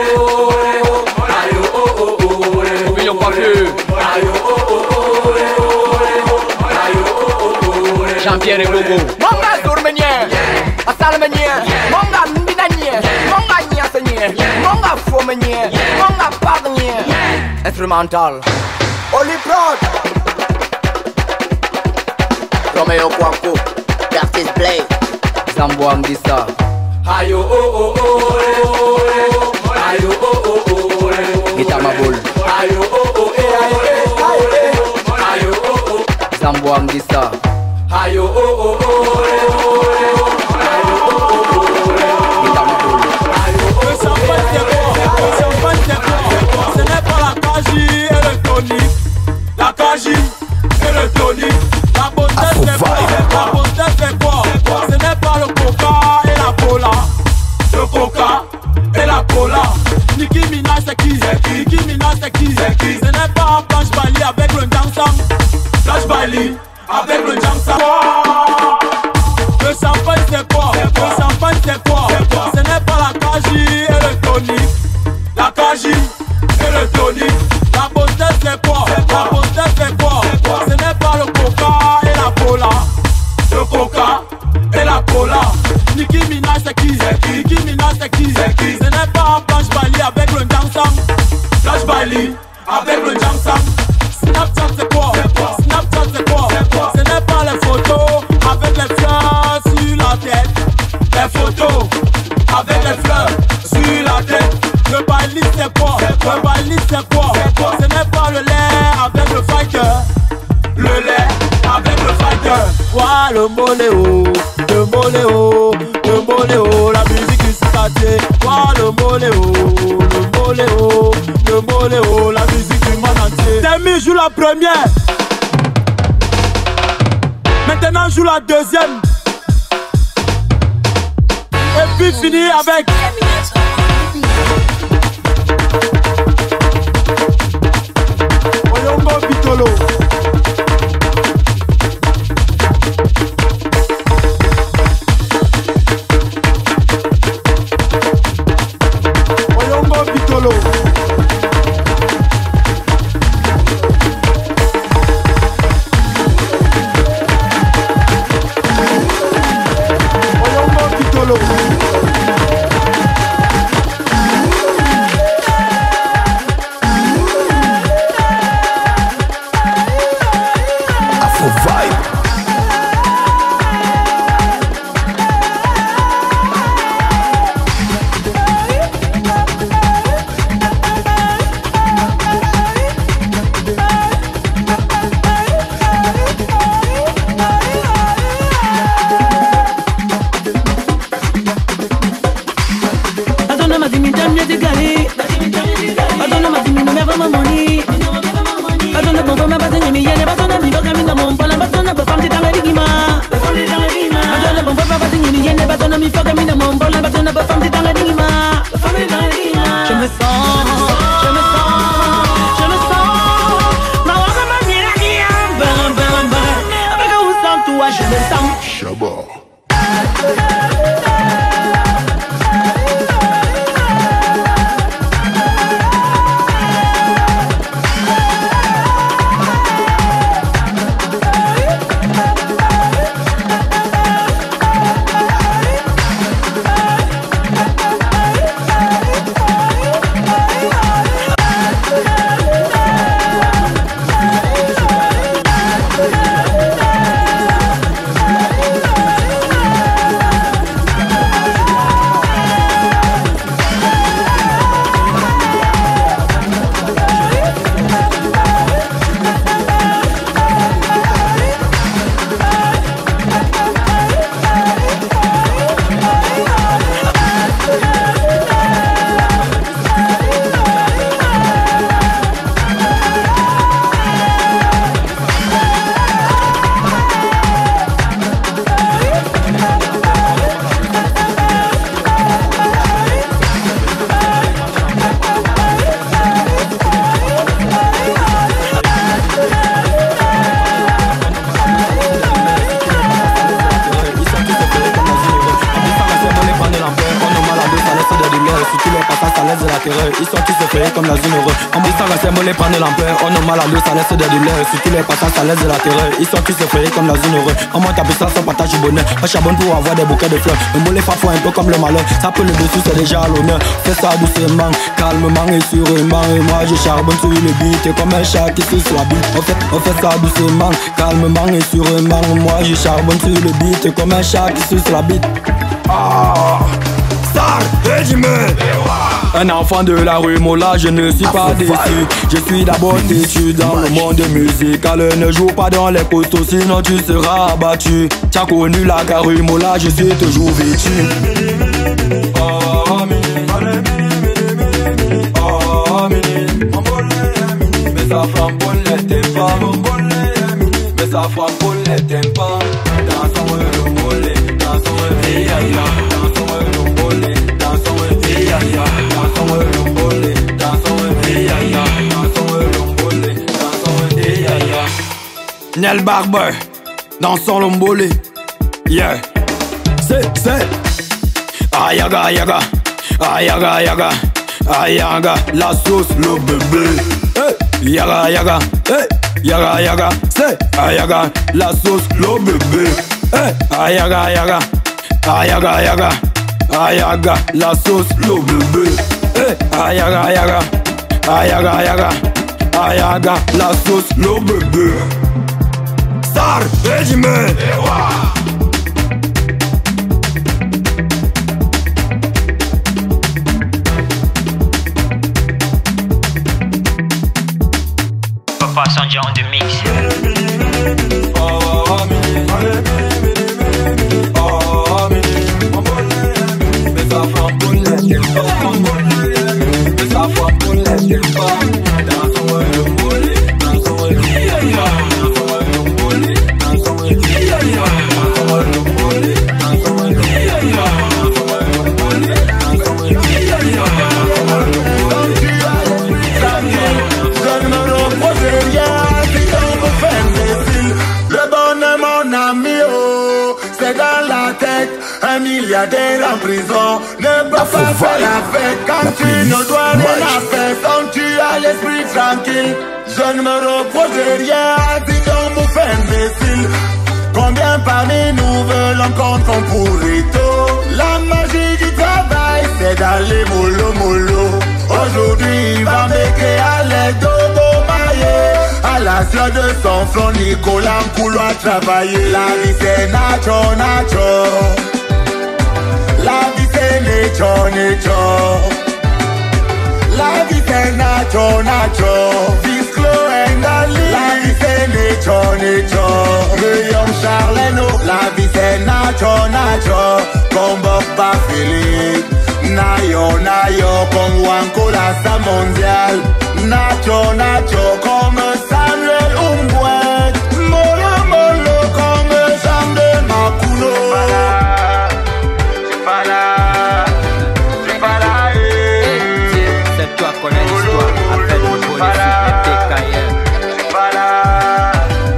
aïe oh oh oh oh, Oublions pas plus. aïe oh oh oh oh, aïe oh oh oh oh. Jean-Pierre et Gogo. Monga Zourmenien, Asalmenien, Monga Mbinanien, Monga Niasenien, Monga Fomenien, Monga Parnien. Instrumental. Oliprod, Romeo Kwanko, Curtis Blake, Zambo Angissa. Aïe oh oh oh oh, aïe oh oh oh oh. Guita Maboul. Aïe oh oh oh oh, aïe oh oh oh. Zambo Angissa. Aïe oh oh oh oh, Guita Maboul. Le champagne c'est quoi? Le champagne c'est quoi? Ce n'est pas la cagie et le tonic. La cagie et le tonic. La beauté c'est quoi? La beauté c'est quoi? Ce n'est pas le coca et la cola. Le coca et la cola. Nicki Minaj c'est qui? Nicki Minaj c'est qui? Ce n'est pas Flash Bali avec le dansam. Flash Bali avec le dansam. Le champagne c'est quoi? Le champagne c'est quoi? Ce n'est pas la cagie et le tonic. La cagie et le tonic. La beauté c'est quoi? La beauté c'est quoi? Ce n'est pas le coca et la cola. Le coca et la cola. Nicki Minaj c'est qui? Nicki Minaj c'est qui? Ce n'est pas Flash Bali avec le dansam. Flash Bali avec le dansam. Snapchat c'est quoi? Snapchat c'est quoi? Ce n'est pas les photos avec les fleurs sur la tête. Les photos avec les fleurs sur la tête. Le bailli c'est quoi? Le bailli c'est quoi? Ce n'est pas le lait avec le fighter. Le lait avec le fighter. Quoi le moléo? Le moléo, le moléo. La musique du quartier. Quoi le moléo? Le moléo, le moléo. La musique du monde entier. Demi joue la première. Maintenant joue la deuxième. Et puis finir avec Oyongo Bitolo. Oyongo Bitolo. gali. Batona matimi no me va mamoni. Batona bomba ma batona mi yene batona mi boka mi no mon pola batona ba famti tanga digima. Batona bomba ma batona mi yene batona mi boka mi no mon pola batona ba famti tanga digima. Je me sens, ma waka ma mira kia, bam. Avec un sang toi je me sens. Shabba. Histoire qui se fait comme la zone heureux. En disant la symbole prendre l'ampleur. On est mal à l'eau, ça laisse de douleur. Sur tous les passages, ça laisse de la terreur. Histoire qui se fait comme la zone heureux. En moins ta puissance, on partage du bonheur. Pas charbonne pour avoir des bouquets de fleurs. Le mollet parfois un peu comme le malheur. Ça peut le dessus, c'est déjà l'honneur. Fais ça doucement, calmement et sûrement. Et moi je charbonne sur le beat. Et comme un chat qui suce la bite. On fait ça doucement, calmement et sûrement. Moi je charbonne sur le beat. Et comme un chat qui suce la bite. Un enfant de la rue, Mola, je ne suis pas déçu. Je suis d'abord têtu dans le monde musical. Ne joue pas dans les poteaux, sinon tu seras abattu. T'as connu la carrue, Mola, je suis toujours vêtu. Mais ça frappe pour les tempans. Mais ça frappe pour les tempans. Dansons le mollet, dansons le yaya. Nel Barber, dansons l'ombolé. Yeah. C'est Ayaga, Ayaga, la sauce, le bébé. Hey. Yaga, hey. Yaga, c'est Ayaga, la sauce, le bébé. Hey. Ayaga, la sauce, le bébé. Hey. Ayaga, la sauce, le bébé. Star, régime. Papa Sanjay on the mix. Milliardaire en prison, ne peut pas faire la fête quand tu ne dois rien la faire, quand tu as l'esprit tranquille. Je ne me reproche de rien si on me fait imbécile. Combien parmi nous veulent encore qu'on pourrit tôt? La magie du travail, c'est d'aller mollo. Aujourd'hui, il va m'écrire à l'aide d'Obo Maillé. À la sueur de son front, Nicolas Mkoulo a travaillé. La vie c'est nacho. La vie c'est nacho. La vie c'est nacho. Visclo and Ali. La vie c'est nacho. Guillaume Charleno. La vie c'est nacho. Comme Bob Félix. Nayo, comme Wankola sa mondial. Nacho, comme Samuel Umbouet. Molo, comme Jean de Makuno. C'est pas là. C'est toi connais l'histoire. Appelle le policier, les PKR. C'est pas là.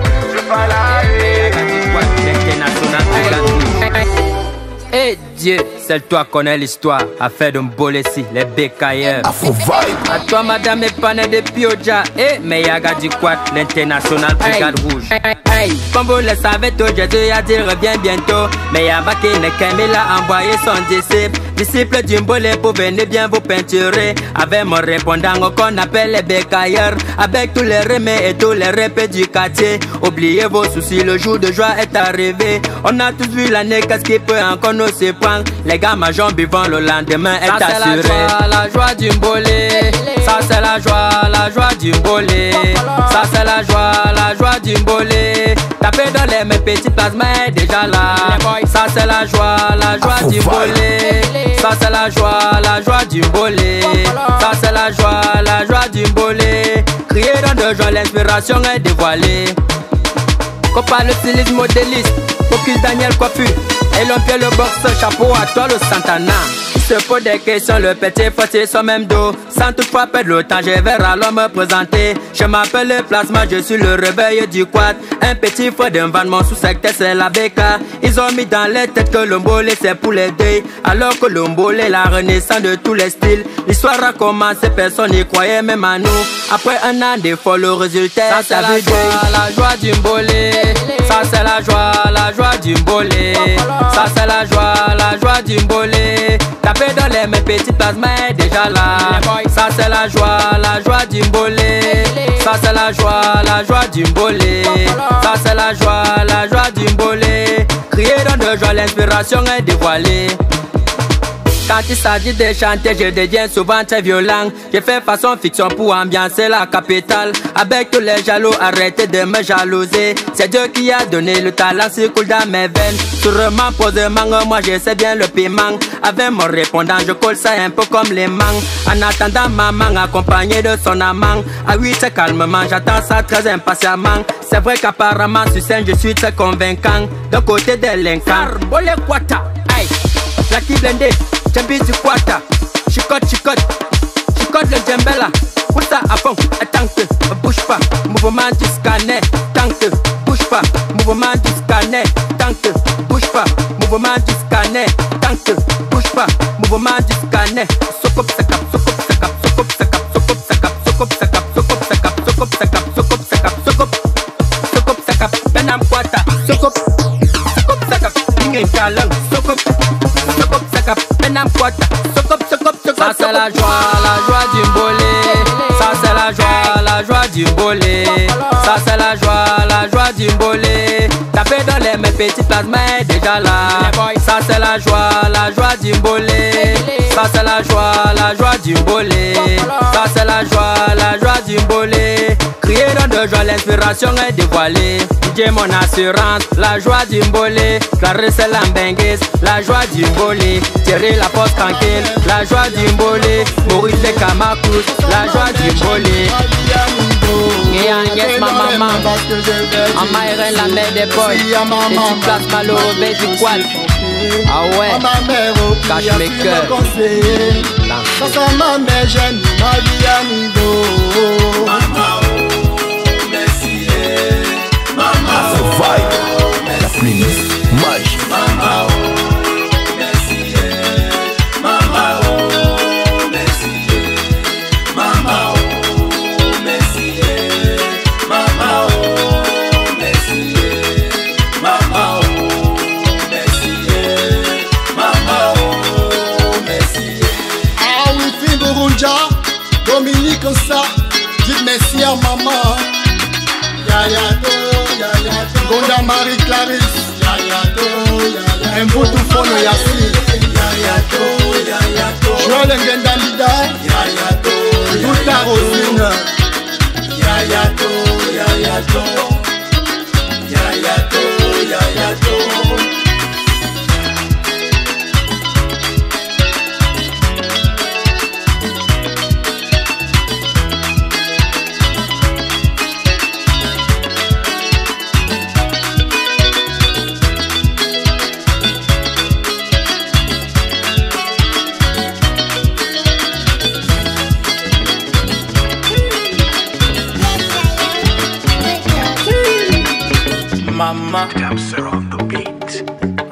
Eh Dieu, seul toi connais l'histoire. Affaire de Mbolesi, les bécailleurs. À toi madame est panée de Pioja. Eh, mais yaga du quad, l'international brigade rouge. Comme vous le savez tout, Jésus a dit reviens bientôt. Mais yaba qui n'est qu'un a envoyé son disciple. Disciple du Mbolé pour venir bien vous peinturer. Avec mon répondant qu'on appelle les bécailleurs. Avec tous les remets et tous les répés du quartier. Oubliez vos soucis, le jour de joie est arrivé. On a tous vu l'année, qu'est-ce qui peut encore nous surprendre. Les gars ma jambe vivant le lendemain est assuré. La joie du Mbolé. Ça c'est la joie du Mbolé. Ça c'est la joie du Mbolé. Taper dans les mes petits plasmas est déjà là. Ça c'est la joie du Mbolé. Ça c'est la joie du Mbolé. Ça c'est la joie du Mbolé. Crier dans de joie, l'inspiration est dévoilée. Copa le stylisme modéliste, focus Daniel Coiffure. Et l'on fait le boxe, chapeau à toi le Santana. Il se pose des questions, le petit fossé sur même dos. Sans toutefois perdre le temps, je vais alors me présenter. Je m'appelle le Plasma, je suis le réveil du quad. Un petit frère d'un van, mon sous-secteur c'est la béca. Ils ont mis dans les têtes que le Mbolé c'est pour les deuils. Alors que le Mbolé la renaissance de tous les styles. L'histoire a commencé, personne n'y croyait même à nous. Après un an d'effort, le résultat c'est la joie du Mbolé. Ça c'est la joie du Mbolé. Ça c'est la joie du Mbolé. Taper dans les mes petits plasmas est déjà là. Ça c'est la joie du Mbolé. Ça c'est la joie du Mbolé. Ça c'est la joie du Mbolé. Crier dans de joie, l'inspiration est dévoilée. Quand il s'agit de chanter, je deviens souvent très violent. J'ai fait façon fiction pour ambiancer la capitale. Avec tous les jaloux, arrêtez de me jalouser. C'est Dieu qui a donné le talent, circule dans mes veines. Sûrement, posément, moi je sais bien le piment. Avec mon répondant, je colle ça un peu comme les mangues. En attendant maman, accompagnée de son amant. Ah oui, c'est calmement, j'attends ça très impatiemment. C'est vrai qu'apparemment, sur scène, je suis très convaincant. De côté délinquant, bolé quata, aïe, Lucky blendé. Jambi du Quata, chicote le djembela. Poussa à fond, tant que bouge pas, mouvement du scanner. Tant que bouge pas, mouvement du scanner. Tant que bouge pas, mouvement du scanner. Tant que bouge pas, mouvement du scanner. Sokop sakap, sokop sakap, sokop sakap, sokop sakap, sokop sakap, sokop sakap, sokop sakap, sokop sakap, sokop sakap, Benam Quata, sokop sakap, ingin kalang, sokop sakap. Ça c'est la joie du Mbolé. Ça c'est la joie du Mbolé. Ça c'est la joie du Mbolé. Taper dans les mes petits plasmas est déjà là. Ça c'est la joie du Mbolé. Ça c'est la joie du Mbolé. Ça c'est la joie du Mbolé. Crier dans de joie, l'inspiration est dévoilée. DJ mon assurance, la joie du Mbolé. Clarisse Lambengues, la joie du Mbolé. Thierry la poste tranquille, la joie du Mbolé. Maurice les Kamakus, la joie du Mbolé. Yes, ma maman, en Maïren la mère des boys. Et tu places malo au bête du quad. Ah ouais, cache mes cœurs. Ça c'est ma mère jeune, ma vie à niveau. Mama oh, merci Mama oh, la playlist Maj. Mama oh, merci Mama oh, merci Mama oh, merci Mama oh, merci Mama oh, merci Mama oh, merci. Ah oui, fin de Ronja, Dominique ça, dites merci à maman. Gonda Marie Clarisse, un beau tout fond de Yassi, Joël Ngenda Lida, toute la Rosine,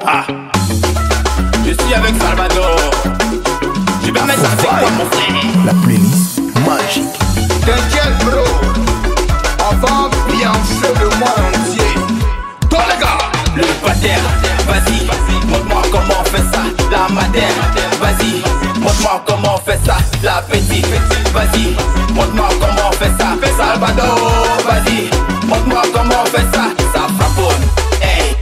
Ah, je suis avec Salvador. Je vais mettre avec toi mon frère. La playlist magique. T'inquiète bro, on va ambiancer le monde entier. Tous les gars, le pater, vas-y, montre-moi comment on fait ça. La madère, vas-y, montre-moi comment on fait ça. La petite, vas-y, montre-moi comment on fait ça. Salvador, vas-y, montre-moi comment on fait ça. Ça frapponne, hey,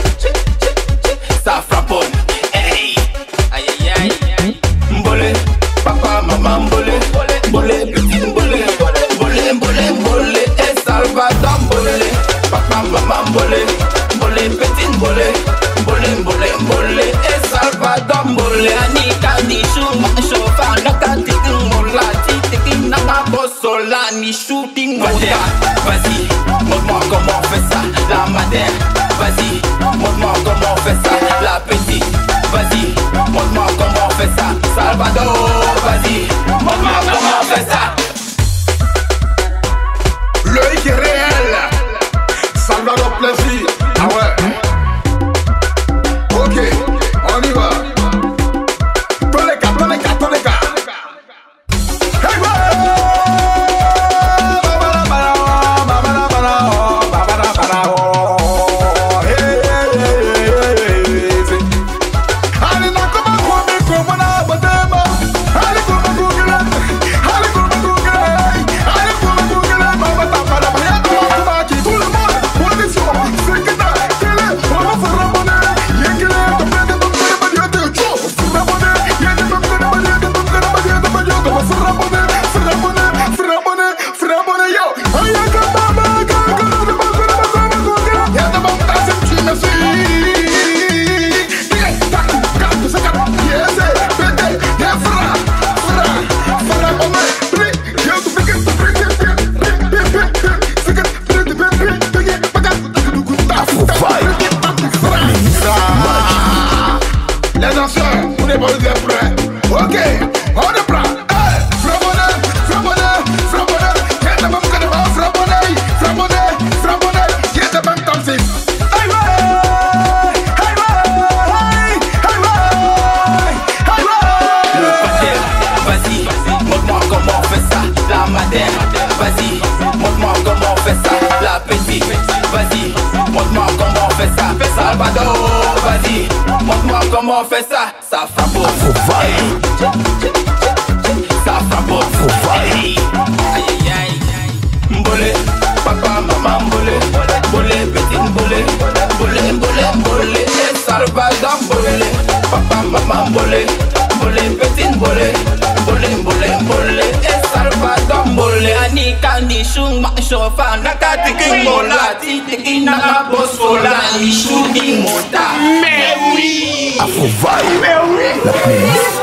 ça frapponne, hey, aïe aïe aïe. Mbolé, papa, maman, mbolé, mbolé, petite mbolé, mbolé, mbolé, mbolé, et Salvador mbolé, papa, maman, mbolé, mbolé, petite mbolé, mbolé, mbolé, mbolé, et Salvador mbolé. Anika ni chou, ma chofa, naka tiking mola, tiking naka bosola, ni shooting mola. Vas-y, montre-moi comment on fait ça. La madère, vas-y, montre-moi comment on fait ça. La petite, vas-y, montre-moi comment on fait ça. Salvador, vas-y, montre-moi comment on fait ça. L'œil qui est réel. Salvador plaisir. Ah ouais. Ok, on y va. Tous les gars, tous les gars, tous les gars. Hey, les danseurs, vous n'êtes pas prêts. Ok, on est prêts. Vas-y, montre-moi comment on fait ça. La petite, vas-y, montre-moi comment on fait ça. Salvador, vas-y, montre-moi comment on fait ça. Ça frappe, hey. Ça frappe, hey. Aïe aïe aïe. Mbolé, papa, maman, mbolé, mbolé, petite mbolé, mbolé, mbolé, mbolé, et Salvador mbolé, papa, maman, mbolé, mbolé, petite mbolé, mbolé, mbolé, mbolé, et Salvador mbolé. Anika ni shung ma shofa naka tiki mola tiki naka bosola ni shooting mota. Mais oui, Afro Vibe, la playlist